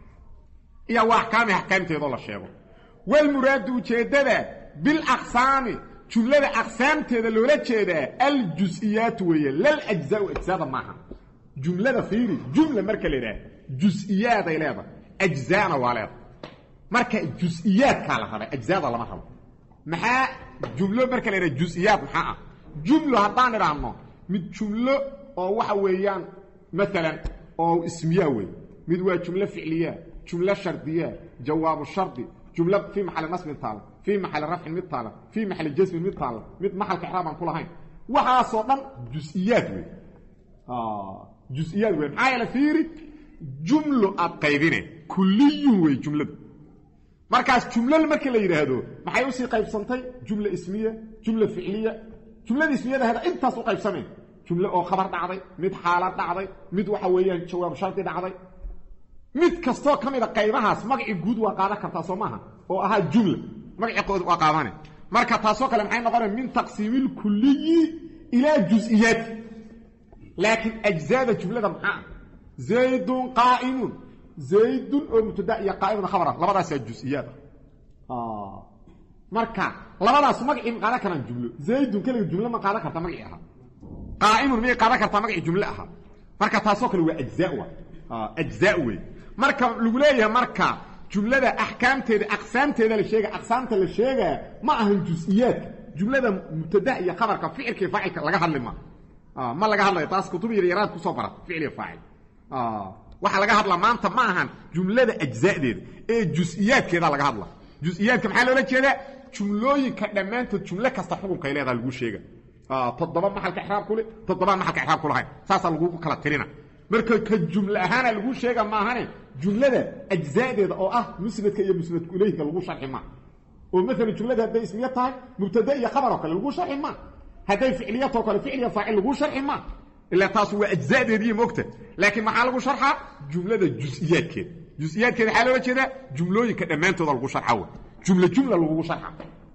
إيا وأحكامها أحكام تيدا الله الشيخ والمراد وجهدده بالأقسام جملة أقسام تيدا لولا جهده الجزئيات وهي لا الأجزاء أجزاء معها جملة فيري جملة مركة لها جزئيات إليها أجزاء وعليها مركة جزئيات كالها هذا أجزاء الله محا محا جملة مركة لها جزئيات محا جملة هطان رعنه من جملة أو وحويان مثلا أو اسمياوي مدوى جملة فعلية جملة شرطية جواب الشرطي جملة في محل نصب مثال في محل رفع مثال في محل جزم مثال مثل محل كحرام عن كل هاي وحاصلا جزئيات وي آه جزئيات وي معايا لفيري جملة أبقيبينه كلي وي جملة مركز جملة المركة اللي يرهدو ما حيوسي قيب سنتي جملة اسمية جملة فعلية جملة اسمية ده هذا انت سو قيب سمين جملة أو خبر دعضي مد حالات دعضي مد وحويا جواب شرطي دعضي mid kasto kamida qaybahaas magaci guud waa qaada kartaa Soomaha oo aha jumla magaci qood waa qaadane marka taasoo kale maxay noqonay min taqsimil kulli ila juz'iyat laakin ajzaada jumlada maxaa zaydun qa'imun zaydun oo mubtada iyo qa'imun khabara labadaas waa juz'iyat ah marka labadaas magaci ma qaada karaan jumlo zaydun kaliya jumla ma qaada kartaa magaci aha qa'imun ma qaada kartaa magaci jumla aha marka taasoo kale waa ajzaa ah ajzaa way marka lagu leeyahay marka jumlada ahkaamteeda aqsaamteeda la sheega aqsaamta la sheega ma ahan juz'iyat jumlada mubtada iyo khabarka ficilka faa'ilka laga hadlima ah ma laga hadlayo taas kutub yaraad ku soo barat ficil iyo faa'il ah waxa laga hadla maanta ma ahan jumlada ajzaadeeda ee juz'iyatkeeda laga hadla juz'iyatka maxaa loo jeedaa jumlooyinka dhamaantood jumla kasta xukunka ay leedahay lagu sheega ah toddoba maxalka ihraab kule toddoba maxalka ihraab kulahay saasa lagu kala tirina marka ka jumla ahaan lagu sheega ma ahane jumlada ajzaadeeda oo ah musnadka iyo musnadku ilayka lagu sharxi ma oo mesela jumlada haday ismiya tahay mubtada iyo khabar oo kale lagu sharxi ma haday ficiliyat oo kale ficil faa'il lagu sharxi ma illa taas waa ajzaadeedii moogta laakiin maxaa lagu sharxa jumlada juz'iyadkeed juz'iyadkeed waxa loo jeedaa jumlooyinka dhamaantooda lagu sharxawo jumla jumla lagu sharxa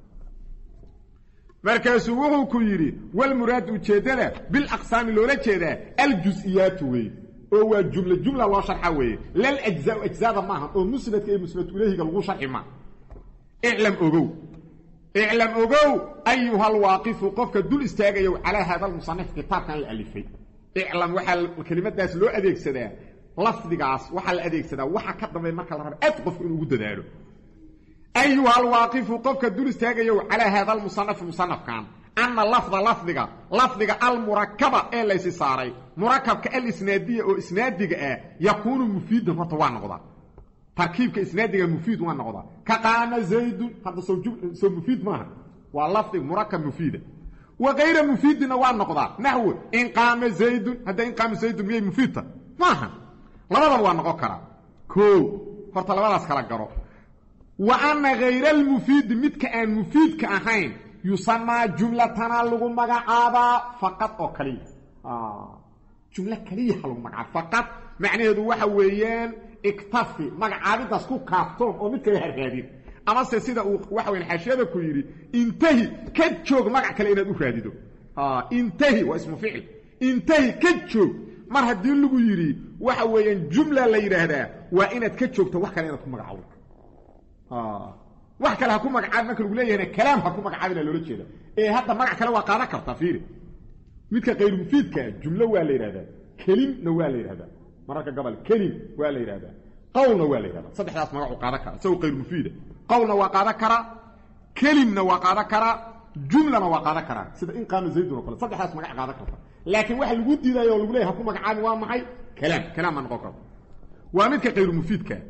markaasuu wuxuu ku yiri wal muraad ujeedada bil aqsaam loola jeedaa al juz'iyat way oo waa jumla jumla loo sharxa way lal ajzaa ajzaada maaha oo musnadka iyo musnad ilayhiga lagu sharxi ma i'lam ogow i'lam ogow ayuha alwaqif qofka dul istaagayo ala hada almusannif kitabkan la alifay i'lam waxa kelimadaas loo adeegsadaa lafdigaas waxa la adeegsadaa waxa ka dambeey marka la rabo ad qofku inuu ugu dadaalo أيها الواقف قفك الدول استاقيو على هذا المصنف المصنف كان أن اللفظ لفظك لفظك المركبة إلا يسيساري مركب كالإسنادية أو إسنادية يكون مفيدا فتوان نغضا تركيب كإسنادية مفيد وان نغضا كقام زيد هذا سو مفيد معها واللفظ مركب مفيد وغير مفيد وان نغضا نحو إن قام زيد هذا إن قام زيد ميه مفيدة معها لماذا وان نغضا كو فرطلبا لاسكالا قرو وأن غير المفيد متك أن مفيد كأهين يسمى جملة لغو مقعابا فقط أو كلي آه. جملة كلية لغو مقعاب فقط معنى هذا وحويان اكتفي مقعابي تسكو كافتون أو متك يهرهدين أما سيسيدا وحوين حاشية كويري انتهي كتشوك مقع كلينا دو هاديدو آه. انتهي واسمه فعل انتهي كتشوك مر هدين لغو يري وحويان جملة ليرا هذا وإنت كتشوك توح كلينا دو مقعابا اه wax kale ha ku magacaab marka lagu leeyahay kalaam ha ku magacaabina loo jeedo ee hadda magac kale waa qaada kartaa fiiri midka qeyr mufiidka jumla waa la yiraahdaa kelimna waa la yiraahdaa marka gabal kelim waa la yiraahdaa qawlna waa la yiraahdaa saddexdaas magac uu qaada kara soo qeyr mufiida qawlna waa qaada kara kelimna waa qaada kara jumlana waa qaada kara sida in qaam zayd oo kale saddexdaas magac qaada karta laakiin waxa lagu diidayo lagu leeyahay ha ku magacaab waa maxay kalaam kalaam ma noqon karo waa midka qeyr mufiidka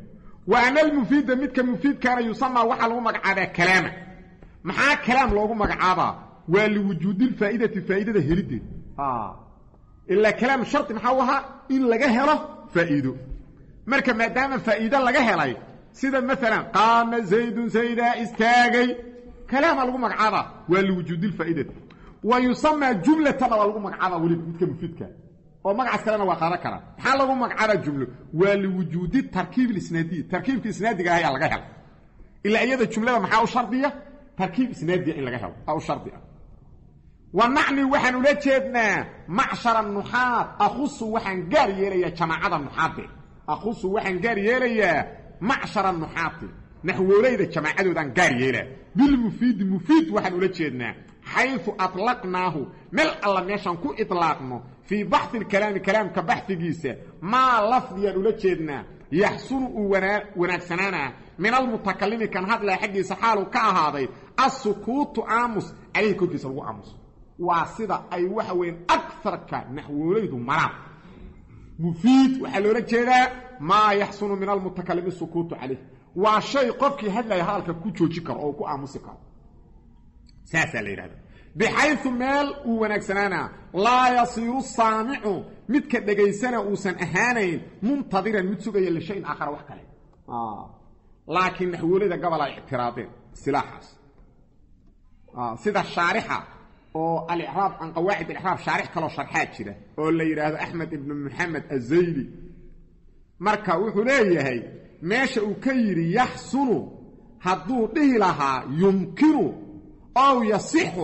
وأن المفيد مدك مفيد كان يسمى وحلو مقعدا كلاما محا كلام لوغو مقعدا ولوجود الفائدة فائدة هلدي آه إلا كلام شرط محاوها إن لغا هله فائده marka maadaama faa'iido laga helay sida مثلا قام زيد زيدا استاغي كلام lagu magacaaba waa لوجود الفائدة ويسمى جملة lagu magacaaba wali midka mufidka oo magacaas kalena waa qaran kara waxa lagu magacaaba jumlo waa لوجود التركيب الاسنادي تركيبka isnaadiga ayaa laga helay ila iyada jumlada maxaa u shardiya tarkiib isnaadi in laga helo aw shardiya ونعني وحن ula jeedna معشر النحات اخص وحن gaar yeelaya jamaacada nuxaade اخص وحن gaar yeelaya معشر النحات نحوليده جماعدودان gaar yeela بالمفيد مفيد وحن ula jeedna حيث اطلقناه مل الله meeshan ku iطلاقno في بحث الكلام كلام كبحثيسه ما لفظيا ula jeedna يحصل وناكسنانا من المتكلم كان هذا حقيسه حاله ka ahaaday السكوت عامس عليه كوكيس لو عامس واسده اي waxa weyn اكثرك نحوليده مرام مفيد وحلوله jeeda ما يحصل من المتكلم السكوت عليه وشيء قفكي هدلay halka ku jooji karo oo ku aamusi karo saasa leeyahay بحيث مال وناكسنانا لا يصير السامع midka dhageysana uusan ahaanayn muntadiran mid sugaya la shay aakhar wax kale ah laakiin naxwulada gabal ay i'tiraadeen silaaxas ah sida sharixa oo al-i'raab an qawaid al-i'raab sharix kala sharxaad jira oo la yiraahdo Ahmed ibn Muhammad az-Zayli marka wuxuu leeyahay meesha uu ka yiri yahsunu haduu dhihi lahaa yumkinu aw yasihu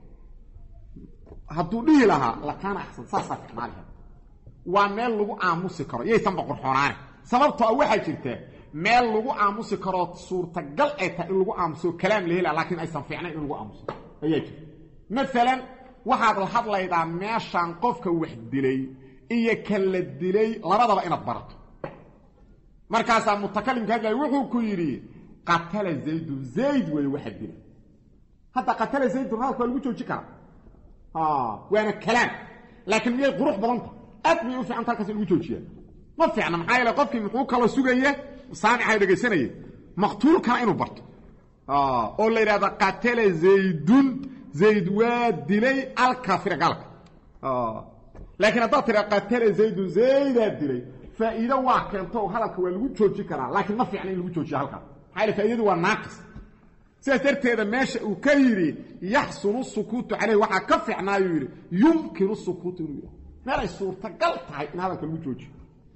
haduu dhihi lahaa la kana ahsan saasa ficnaalaha waa meel lagu aamusi karo yeysan boqor xoraane sababtoo ah waxa jirta meel lagu aamusi karo suurta gal ay tahay in lagu aamuso kalaam leeyahay laakiin aysan fiicnayn in lagu aamuso ayaa jirta مثلا waxaad la hadlaydaa meeshan qofka wax dilay iyo kala dilay labadaba inaad barato markaas mutakallimka hadlay wuxuu ku yiri qatala zayd zayd way wax dilay hada qatala zayd raad lagu jooji kara ah waana kalaam laakiin miyay qurux badanta admi u fiican talkaas lagu joojiya ma fiicna maxay la qofkii muxuu kala sugaya saani ay dhageysanayay maqtuulka inuu barto ah oo la yiraahdo qatala zaydun زيد واد دلي الكافر قالك اه لكن هذا ترى قتل زيد زيد دلي فاذا واكنتو هلك waa lagu jooji karaa laakiin ma fiicna in lagu joojiyo halka xayl faa'iidu waa naaqis سيرتيدا ماشي او كيري يحصل السكوت عليه waxa ka fiicnaayo yiri يمكن السكوت yiri meel suurta gal tahay in halka lagu joojiyo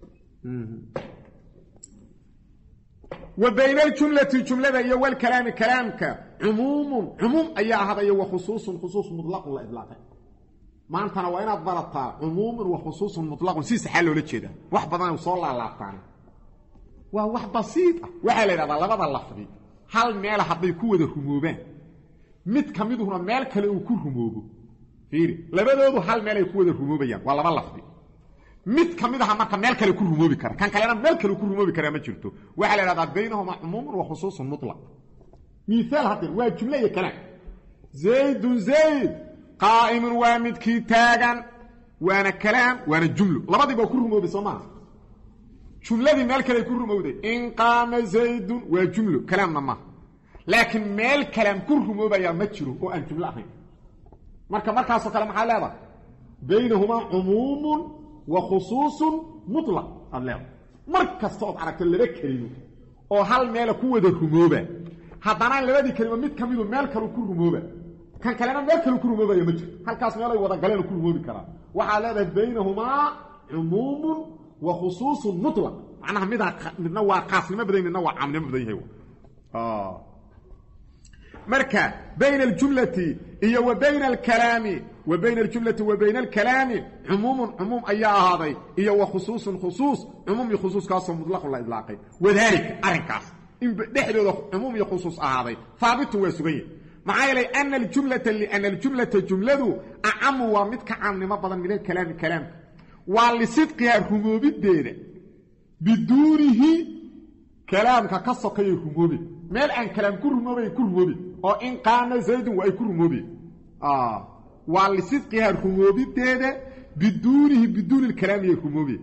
وبين الجملة الجملة هي والكلام كلامك عموم عموم أي هذا وخصوص خصوص مطلق ولا إطلاق ما أنت أنا وين أضبطها عموم وخصوص مطلق سيس حلو لكذا واحد بدنا يوصل على الثاني وواحد بسيط وحلا هذا لا بدل لفظي هل مال حبي كود الرموبان مت كميده هنا مال كله يكون رموبه فيري لا بدو هل مال يكود الرموبيان ولا ما لفظي mid kamidaha marka meel kale ku rumoobi kara kan kalena meel kale ku rumoobi kara ma jirto waxa la yiraahdaa baynahuma umum wa khusus mutlaq مثال هذا waa jumla iyo kalaam zayd zayd qaa'im wa midki taagan waana kalaam waana jumlo labadiiba ku rumoobi Soomaa jumladii meel kale ku rumowday in qaama zayd wa jumlo kalaamna ma laakiin meel kalaam ku rumoobaya ma jiro oo aan jumla ahayn marka markaas oo kale maxaa leedahay baynahuma umum وخصوص مطلق الله مركز صوت عرفت لبا كلمه او هل ميل ku wada rumooba hadana labadii kalimo mid kamido meel kale ku rumooba kan kalena meel kale ku rumooba ma jiro halkaas meel ay wada galeen ku rumoobi kara waxa leedahay baynahuma umum wa khusus mutlaq macnaha midna waa qaasnimo badan midna waa caamnimo badan yahay ah marka بين الجملة هي وبين الكلام وبين الجملة وبين الكلام عموم عموم أي هذا هي وخصوص خصوص عموم خصوص كاس مطلق ولا إطلاقي وذلك أرنكاس إن دحلو عموم خصوص هذا ثابت وسوي معايا لأن الجملة اللي أن الجملة جملة أعم ومتك عام ما بدل من الكلام كلام ولصدقها الرموب الدينة بدونه كلام كقصة الرموب ما الآن كلام كل رموب كل رموب أو إن قام زيد وأي كل رموب آه ولصدقها الرموب الدينة بدونه بدون الكلام الرموب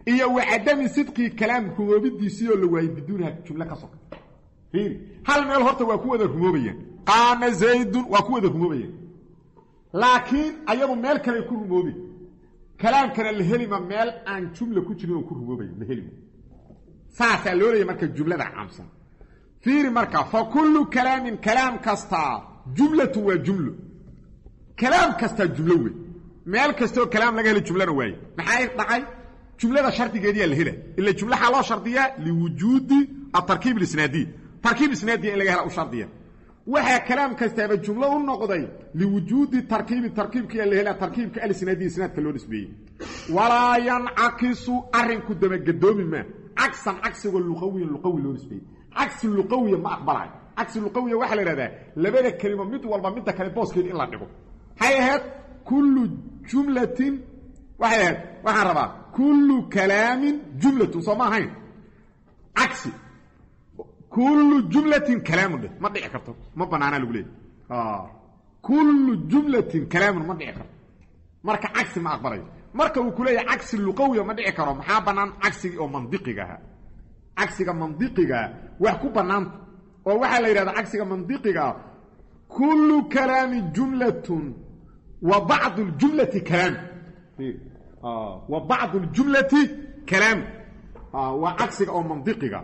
iyo wacadami sidqi kalaam rumoobidiisii oo la waayay biduunha jumla ka soo fiiri hal meel horta waa ku wada rumoobayaan qaama zaydun waa ku wada rumoobayaan laakiin ayadu meel kale ku rumoobi kalaamkana la helima meel aan jumla ku jirin oo ku rumoobay la helima saasa loo leeyahay marka jumlada caamsan fiiri marka fa kullu kalaamin kalaam kasta jumlatu wa jumlu kalaam kasta jumlo wey meel kasta oo kalaam laga helo jumlana waay maxay dhacay jumlada shartigeedii la helay illa jumlaha loo shardiyaa li wujudi at-tarkib al-isnadi tarkib isnadi in laga helo u shardiyaa waxa kalaam kasta ba jumlo u noqday li wujudi tarkib tarkibki la helay tarkibka al-isnadi isnadka loo nisbeeyay wala yanqisu arinku daba gadoomi ma aksan aksiga luqawi luqawi loo nisbeeyay aksi luqawi ma aqbalay aksi luqawi waxa la yiraahdaa labada kalimo mid walba mid kale booskeed in la dhigo hay'ad kullu jumlatin waxay waxaan rabaa kullu kalaamin jumlatun soo ma ahayn aksi kullu jumlatin kalaamun ma dhici karto ma banaana lagu leeyahay ah kullu jumlatin kalaamun ma dhici karto marka aksi ma aqbalay marka uu kuleeyahay aksi luqawi ma dhici karo maxaa banaan aksiga oo mandiqiga ah aksiga mandiqiga wax ku banaan oo waxa la yiraahdaa aksiga mandiqiga kullu kalaamin jumlatun wa ba'd al-jumlati kalaam اه وبعض الجمله كلام اه وعكسه او منطقيا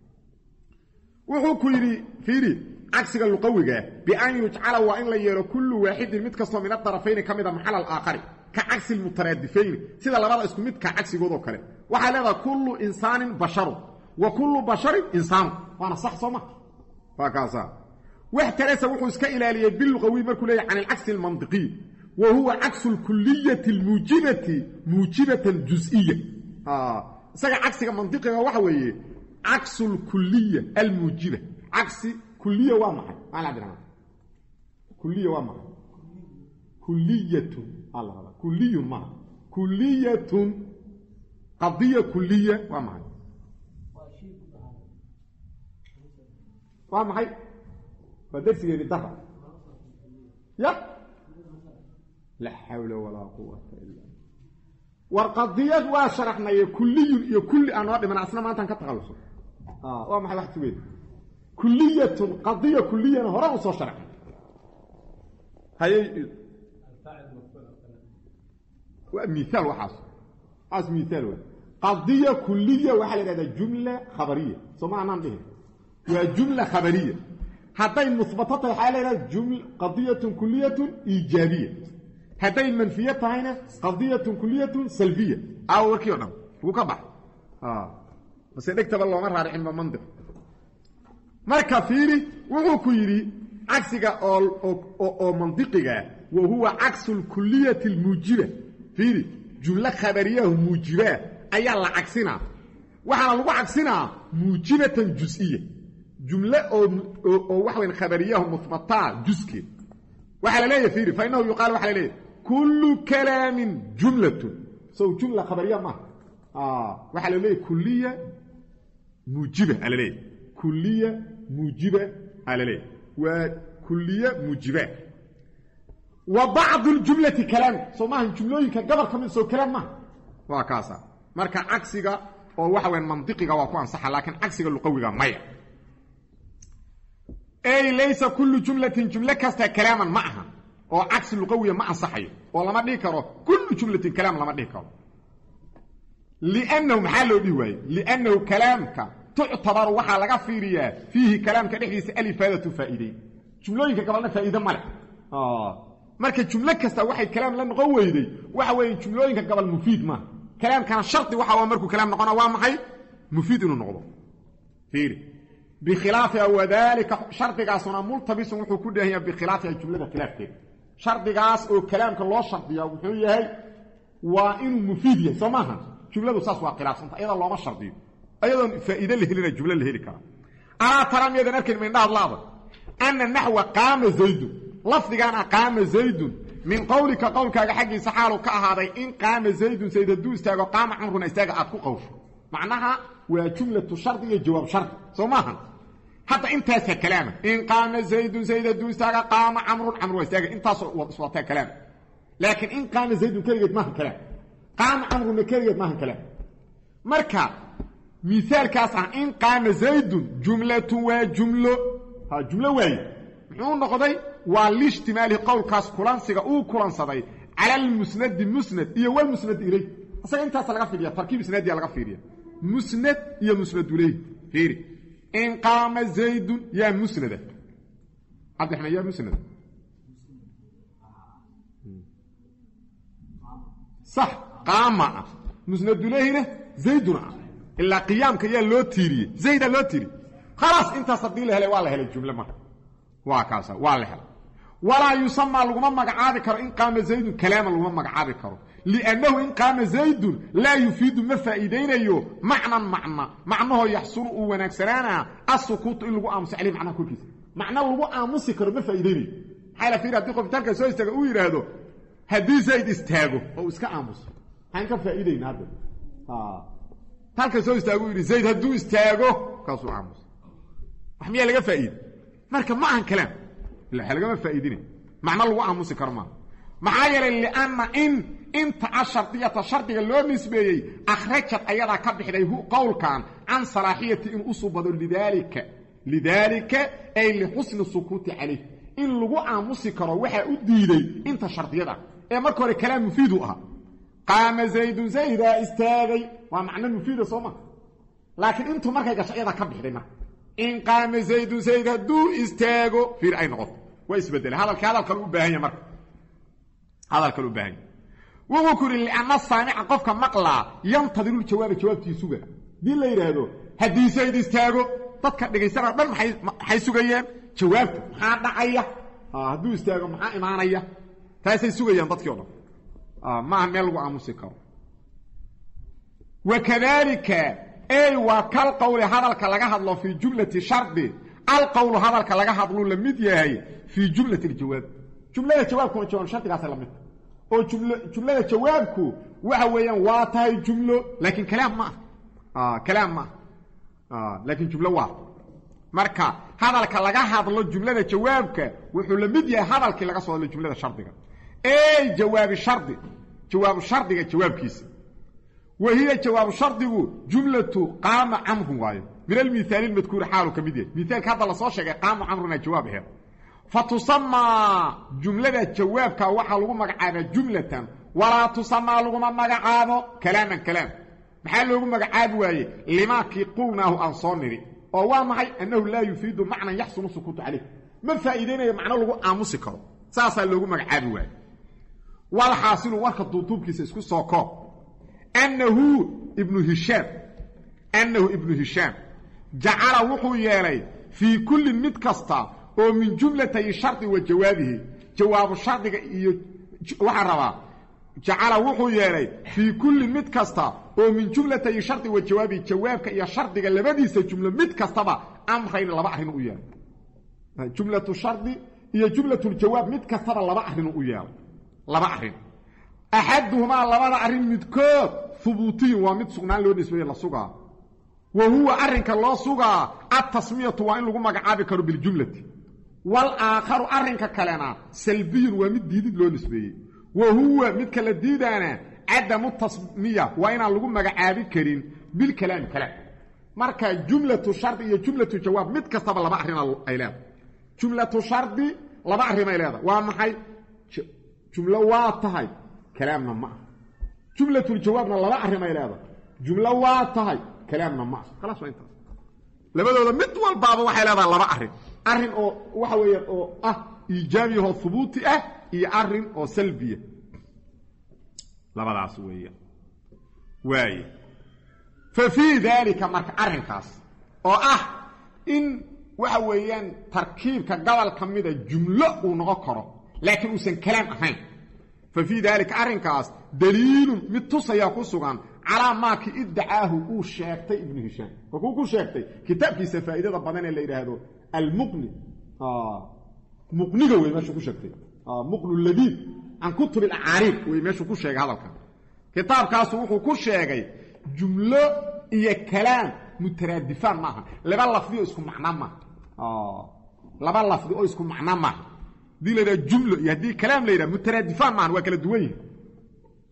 وحو كيري فيري عكسه اللغويغا بان يجعل وان لا يرى كل واحد مد كسو من الطرفين كميدا محل الاخر كعكس المترادفين سيده لبدا اسكو مد كعكسيغودو كره waxa leedahay kullu insaanin bashar wa kullu basharin insaan wana sax soma fakaasa wax tarasa wuxuu iska ilaaliyay bil luqawi markuu leeyahay an al-aks al-mantiqi وهو عكس الكلية الموجبة موجبة جزئية اه سغا عكسك منطقه waxa weeye عكس الكلية الموجبة عكس كلية وما على درهم كلية وما كلية الله كلية ما كلية قضية كلية وما وما هي فدرس يدفع يا لا حول ولا قوة إلا والقضيات واشرحنا كلي يكل أنواع من أصلا ما أنت كتغلص آه وما حد يحتوي كلية قضية كلية هراء وصشرح هاي مثال وحاصل عايز مثال واحد قضية كلية وحال هذا جملة خبرية سمعنا به وجملة خبرية حتى المثبتات الحالة جملة قضية كلية إيجابية هذه المنفيات هنا قضية كلية سلبية أو كيونا وكبح آه بس نكتب الله مرة على علم منطق مركا فيري وهو كيري عكسك أو, أو, أو, أو منطقك وهو عكس الكلية الموجبة فيري جملة خبرية موجبة أي الله عكسنا وحنا لو عكسنا موجبة جزئية جملة أو, أو, أو وحوين خبرية مثبتة جزئية وحنا ليه فيري فإنه يقال وحنا ليه كل كلام جملة سو جملة خبرية ما آه وحنا ليه كلية موجبة على ليه كلية موجبة على ليه وكلية موجبة وبعض الجملة كلام سو ما هي جملة كجبر كمان سو كلام ما وكاسا مركا عكسيغا او waxa weyn mantiqiga waa ku ansaxa laakiin cagsiga luqawiga maya ay laysa kullu jumlatin jumla kasta kalaaman maaha oo cagsi luqawiga ma ansaxayo oo lama dhigi karo kullu jumlatin kalaam lama dhigi karo li'annahu maxallo dhiway li'annahu kalaamka tu'tabar waxa laga fiiriyaa fihi kalaamka dhixdiisa alifadatu faa'iiday jumlooyinka gabalna faa'iido male ah marka jumla kasta waxay kalaam la noqon weyday waxa weey jumlooyinka gabal mufiid ma كلام كان شرطي waxa waa markuu kalaam noqona waa maxay mufiid inuu noqdo fiiri بخلاف وذلك شرطigaasuna multabis wuxuu ku dhahayaa بخلاف jumlada khilaafkeed shardigaas oo kalaamka loo shardiyo wuxuu yahay waa inuu mufiid yahay soomaha jumladu saas waa khilaafsanta ayada looma shardiyo ayadoo faa'iido la helina jumla la heli kara ara taram yadan arkin min dhaad laaba anna nahwa qama zayd lafdigan qama zayd من قولك قولك حقي سحالو كهاداي ان قام زيد زيد دو استاغو قام عمرو استاغ اد كو قوش معناها وجمله شرط هي جواب شرط سماها حتى انت هذا كلام ان قام زيد زيد دو استاغ قام عمرو عمرو استاغ انت وصوت كلام لكن ان قام زيد كلمه ما كلام قام عمرو كلمه ما كلام marka mithaalkaas ah in qaama zaydun jumlatun wa jumlo ha jumlo way muxuu noqday waa lishtimaali qowlkaas kulansiga uu kulansaday ala almusnad musnad iyo wal musnad ilay asaga intaas laga fiiriya tarkiib isnaadiya laga fiiriya musnad iyo musnad ilay fiiri in qaama zaydun ya musnada abdurrahman ya musnad صح قام مسند له زيدنا الا قيامك يا لو تيري زيد لو تيري خلاص انت صدي له والله هل الجمله ما واكاسا والله ولا يسمى لغما مغعابي كر ان قام زيد كلام لغما مغعابي كر لانه ان قام زيد لا يفيد ما فائدينيو معنى معنى معناه يحصل ونكسرانا السكوت اللي لو امس عليه معنى كلكيس معنى لو امس كر ما فائديني حاله في رادي قفتك سو استغ او يراهدو haddii zayd istaago oo iska aamuso waxaan ka faa'iideynaa hadda ah halka soo istaago yiri zayd hadduu istaago kaasuu aamuso wax miyaa laga faa'iid marka ma aan kalaam la laga faa'iidin macna lagu aamusi karma maxaa yeelay li'anna in inta ashartiyata shartiga loo nisbeeyay akhrajat ayada ka bixday hu qowlkan an salahiyati in usubado lidalika lidalika ay li husn sukuti alayh in lagu aamusi karo waxa u diiday inta shartiyada ee marka hore kalaam mufiid u ah qaama zayd zayda istaagay waa macna mufiid sooma laakiin intu markay gashayada ka bixday marka in qaama zayd zayda du istaago fiir ay noqoto way isbedel hadalka hadalka u baahan yahay marka hadalka u baahan wuxuu ku yiri anna saami'a qofka maqla yantadiru jawaab jawaabtiisuga dii la yiraahdo hadii zayd istaago dadka dhigaysana dhan maxay maxay sugayeen jawaabta maxaa dhacaya hadduu istaago maxaa imaanaya taasay sugayaan dadkii oo dhan ma meel lagu aamusi karo wakadalika ay waa kal qowli hadalka laga hadlo fi jumlati shardi al qowl hadalka laga hadlo la mid yahay fi jumlati aljawaab jumlada jawaabku waa shardigaas la mid oo jumla jumlada jawaabku waxa weeyaan waa tahay jumlo laakiin kalaam ma ah kalaam ma ah laakiin jumlo waa marka hadalka laga hadlo jumlada jawaabka wuxuu la mid yahay hadalkii laga soo hadlo jumlada shardiga ee jawaab shardi jawaab shardiga jawaabkiisa وهي جواب شرطه جملة قام عمرو واي من المثال المذكور حاله كميديه مثال هذا لا سو شيغay قام عمرو جوابه فتسمى جملة جوابك waxa lagu magacaabo jumlatan wala tusama lagu magacaabo kalaaman kalaam maxaa lagu magacaabo waaye lima ki qulnaahu an soniri oo waa maxay annahu la yufiidu macna yahsunu sukutu alayh ma faa'iideynaya macna lagu aamusi karo saasa lagu magacaabo waaye wal haasilu warka duubkiisa isku soo koob أنه ابن هشام أنه ابن هشام جعل وحو يالي في كل متكسطة ومن جملة الشرط وجوابه جواب الشرط وحروا جعل وحو يالي في كل متكسطة ومن جملة الشرط وجوابه جوابك يا شرط لبديس جملة متكسطة أمرين لبعضهم أيام جملة الشرط هي جملة الجواب متكسطة لبعضهم أيام لبعضهم أحدهما لبدا أرين مدكود ثبوتي ومد سغنان لو نسبيه لا سغا وهو أرنك لو سغا التسمية وإن لغو مغعابي كرو بالجملة والآخر أرنك كلنا سلبي ومد ديدid لو نسبيه وهو مد كلا ديدانا عدم التسمية وإن لغو مغعابي كرين بالكلام كلام marka جملة شرط iyo جملة جواب mid kastaba laba arin ay leedahay جملة شرط laba arin ay leedahay waa maxay جملة waa tahay كلامنا ما جملة الجوابنا لا أحرم إلى جملة واتهاي كلامنا ما خلاص وانت لبدو مد والبابا waxay leedahay laba arin arin oo waxa weeye oo ah iijaabi oo thubuuti ah iyo arin oo salbiya labadaas weeye way fa fi dhalika marka arinkaas oo ah in waxa weeyaan tarkiibka gobol kamida jumlo uu noqon karo laakiin uusan kalaam ahayn ففي ذلك أرنكاس دليل متصيا كسغان على ما كي ادعاه او شيختي ابن هشام وكو كو شيختي كتاب كي فائده بدن اللي يراهدو المقني اه مقني وي ماشي كو شيختي اه مقن اللذيذ عن كتب الاعاريف وي ماشي كو شيغ هذلك كتاب كاس وحو كو شيغاي جمله iyo كلام مترادفان معها لبا لفظي اسكو معنى ما اه لبا لفظي اسكو معنى ما دي لدا جمله يدي كلام ليدا مترادفان معا وكلا دوين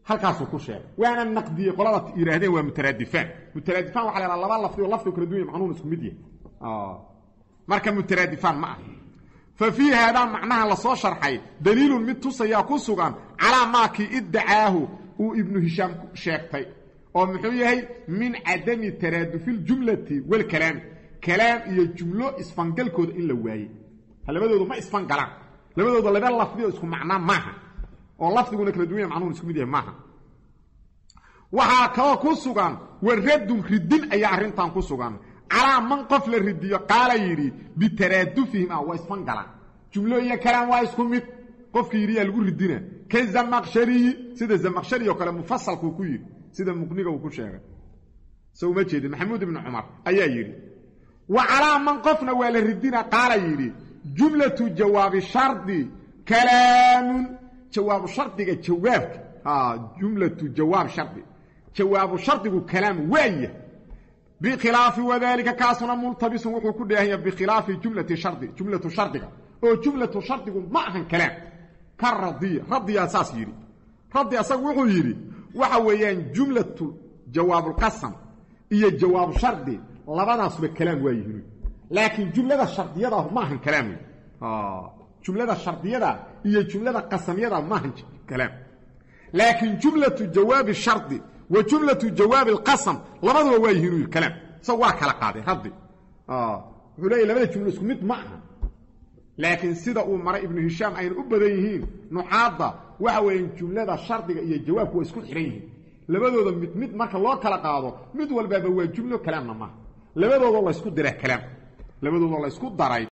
halkaasuu ku sheegay waana naqdiyey qolada yidhaahdeen waa mutaraadifaan mutaraadifaan waxa la yidhaha laba lafdi oo lafdi kala duwan macnuun isku mid yahay marka mutaraadifaan ma aha fa fii haadaa macnaha la soo sharxay daliilun mid tusayaa ku sugan calaa maakii iddacaahu uu ibnu hishaam sheegtay oo muxuu yahay min cadami taraadufi ljumlati walkalaami kalaam iyo jumlo isfangalkooda in la waayey labadoodu ma isfangalaan labadooda laba lafdi oo isku macnaa maaha oo lafdiguna kala duwan yahay macnuun isku mid yahay maaha waxaa kaloo ku sugan waradun ridin ayaa arrintan ku sugan calaa man qof la ridiyo qaala yidhi bitaraadufihim ah waa isfangalaan jumlo iyo kalaam waa isku mid qofkii yidhi yaa lagu ridina ka zamaqshariyi sida zamaqshari oo kale mufasalkuu ku yidhi sida muqniga uu ku sheegay soo uma jeedin maxamuud ibnu cumar ayaa yidhi wa calaa man qofna waa la ridina qaala yidhi jumlatu jawaabi shardi kalaamun jawaabu shardiga jawaabka jumlatu jawaab shardi jawaabu shardigu kalaam waaya bikhilaafi wadalika kaasuna multabisun wuxuu ku dheehanya bikhilaafi jumlati shardi jumlatu shardiga oo jumlatu shardigu ma ahan kalaam ka radiya radiya saas yidhi radi asagu wuxuu yidhi waxa weeyaan jumlatu jawaabulqasam iyo jawaab shardi labadaasba kalaam waa yihiin laakiin jumlada shardiyada ma ahan kalaam jumlada shardiyada iyo jumlada qasamiyada ma ahan kalaam laakiin jumlatu jawaabi shardi wa jumlatu jawaabi alqasam labaduba waa yihiin kalaam soo waa kala qaaday radi wuxuu leeyahay labada jumlo isku mid ma aha laakiin sida uu maray ibnu hishaam ayna u badan yihiin nuxaadda waxa weeyaan jumlada shardiga iyo jawaabku waa isku xiran yihiin labadooda mid mid marka loo kala qaado mid walbaaba waa jumlo kalaamna maaha labadooda la isku diray kalaam labadooda la isku daray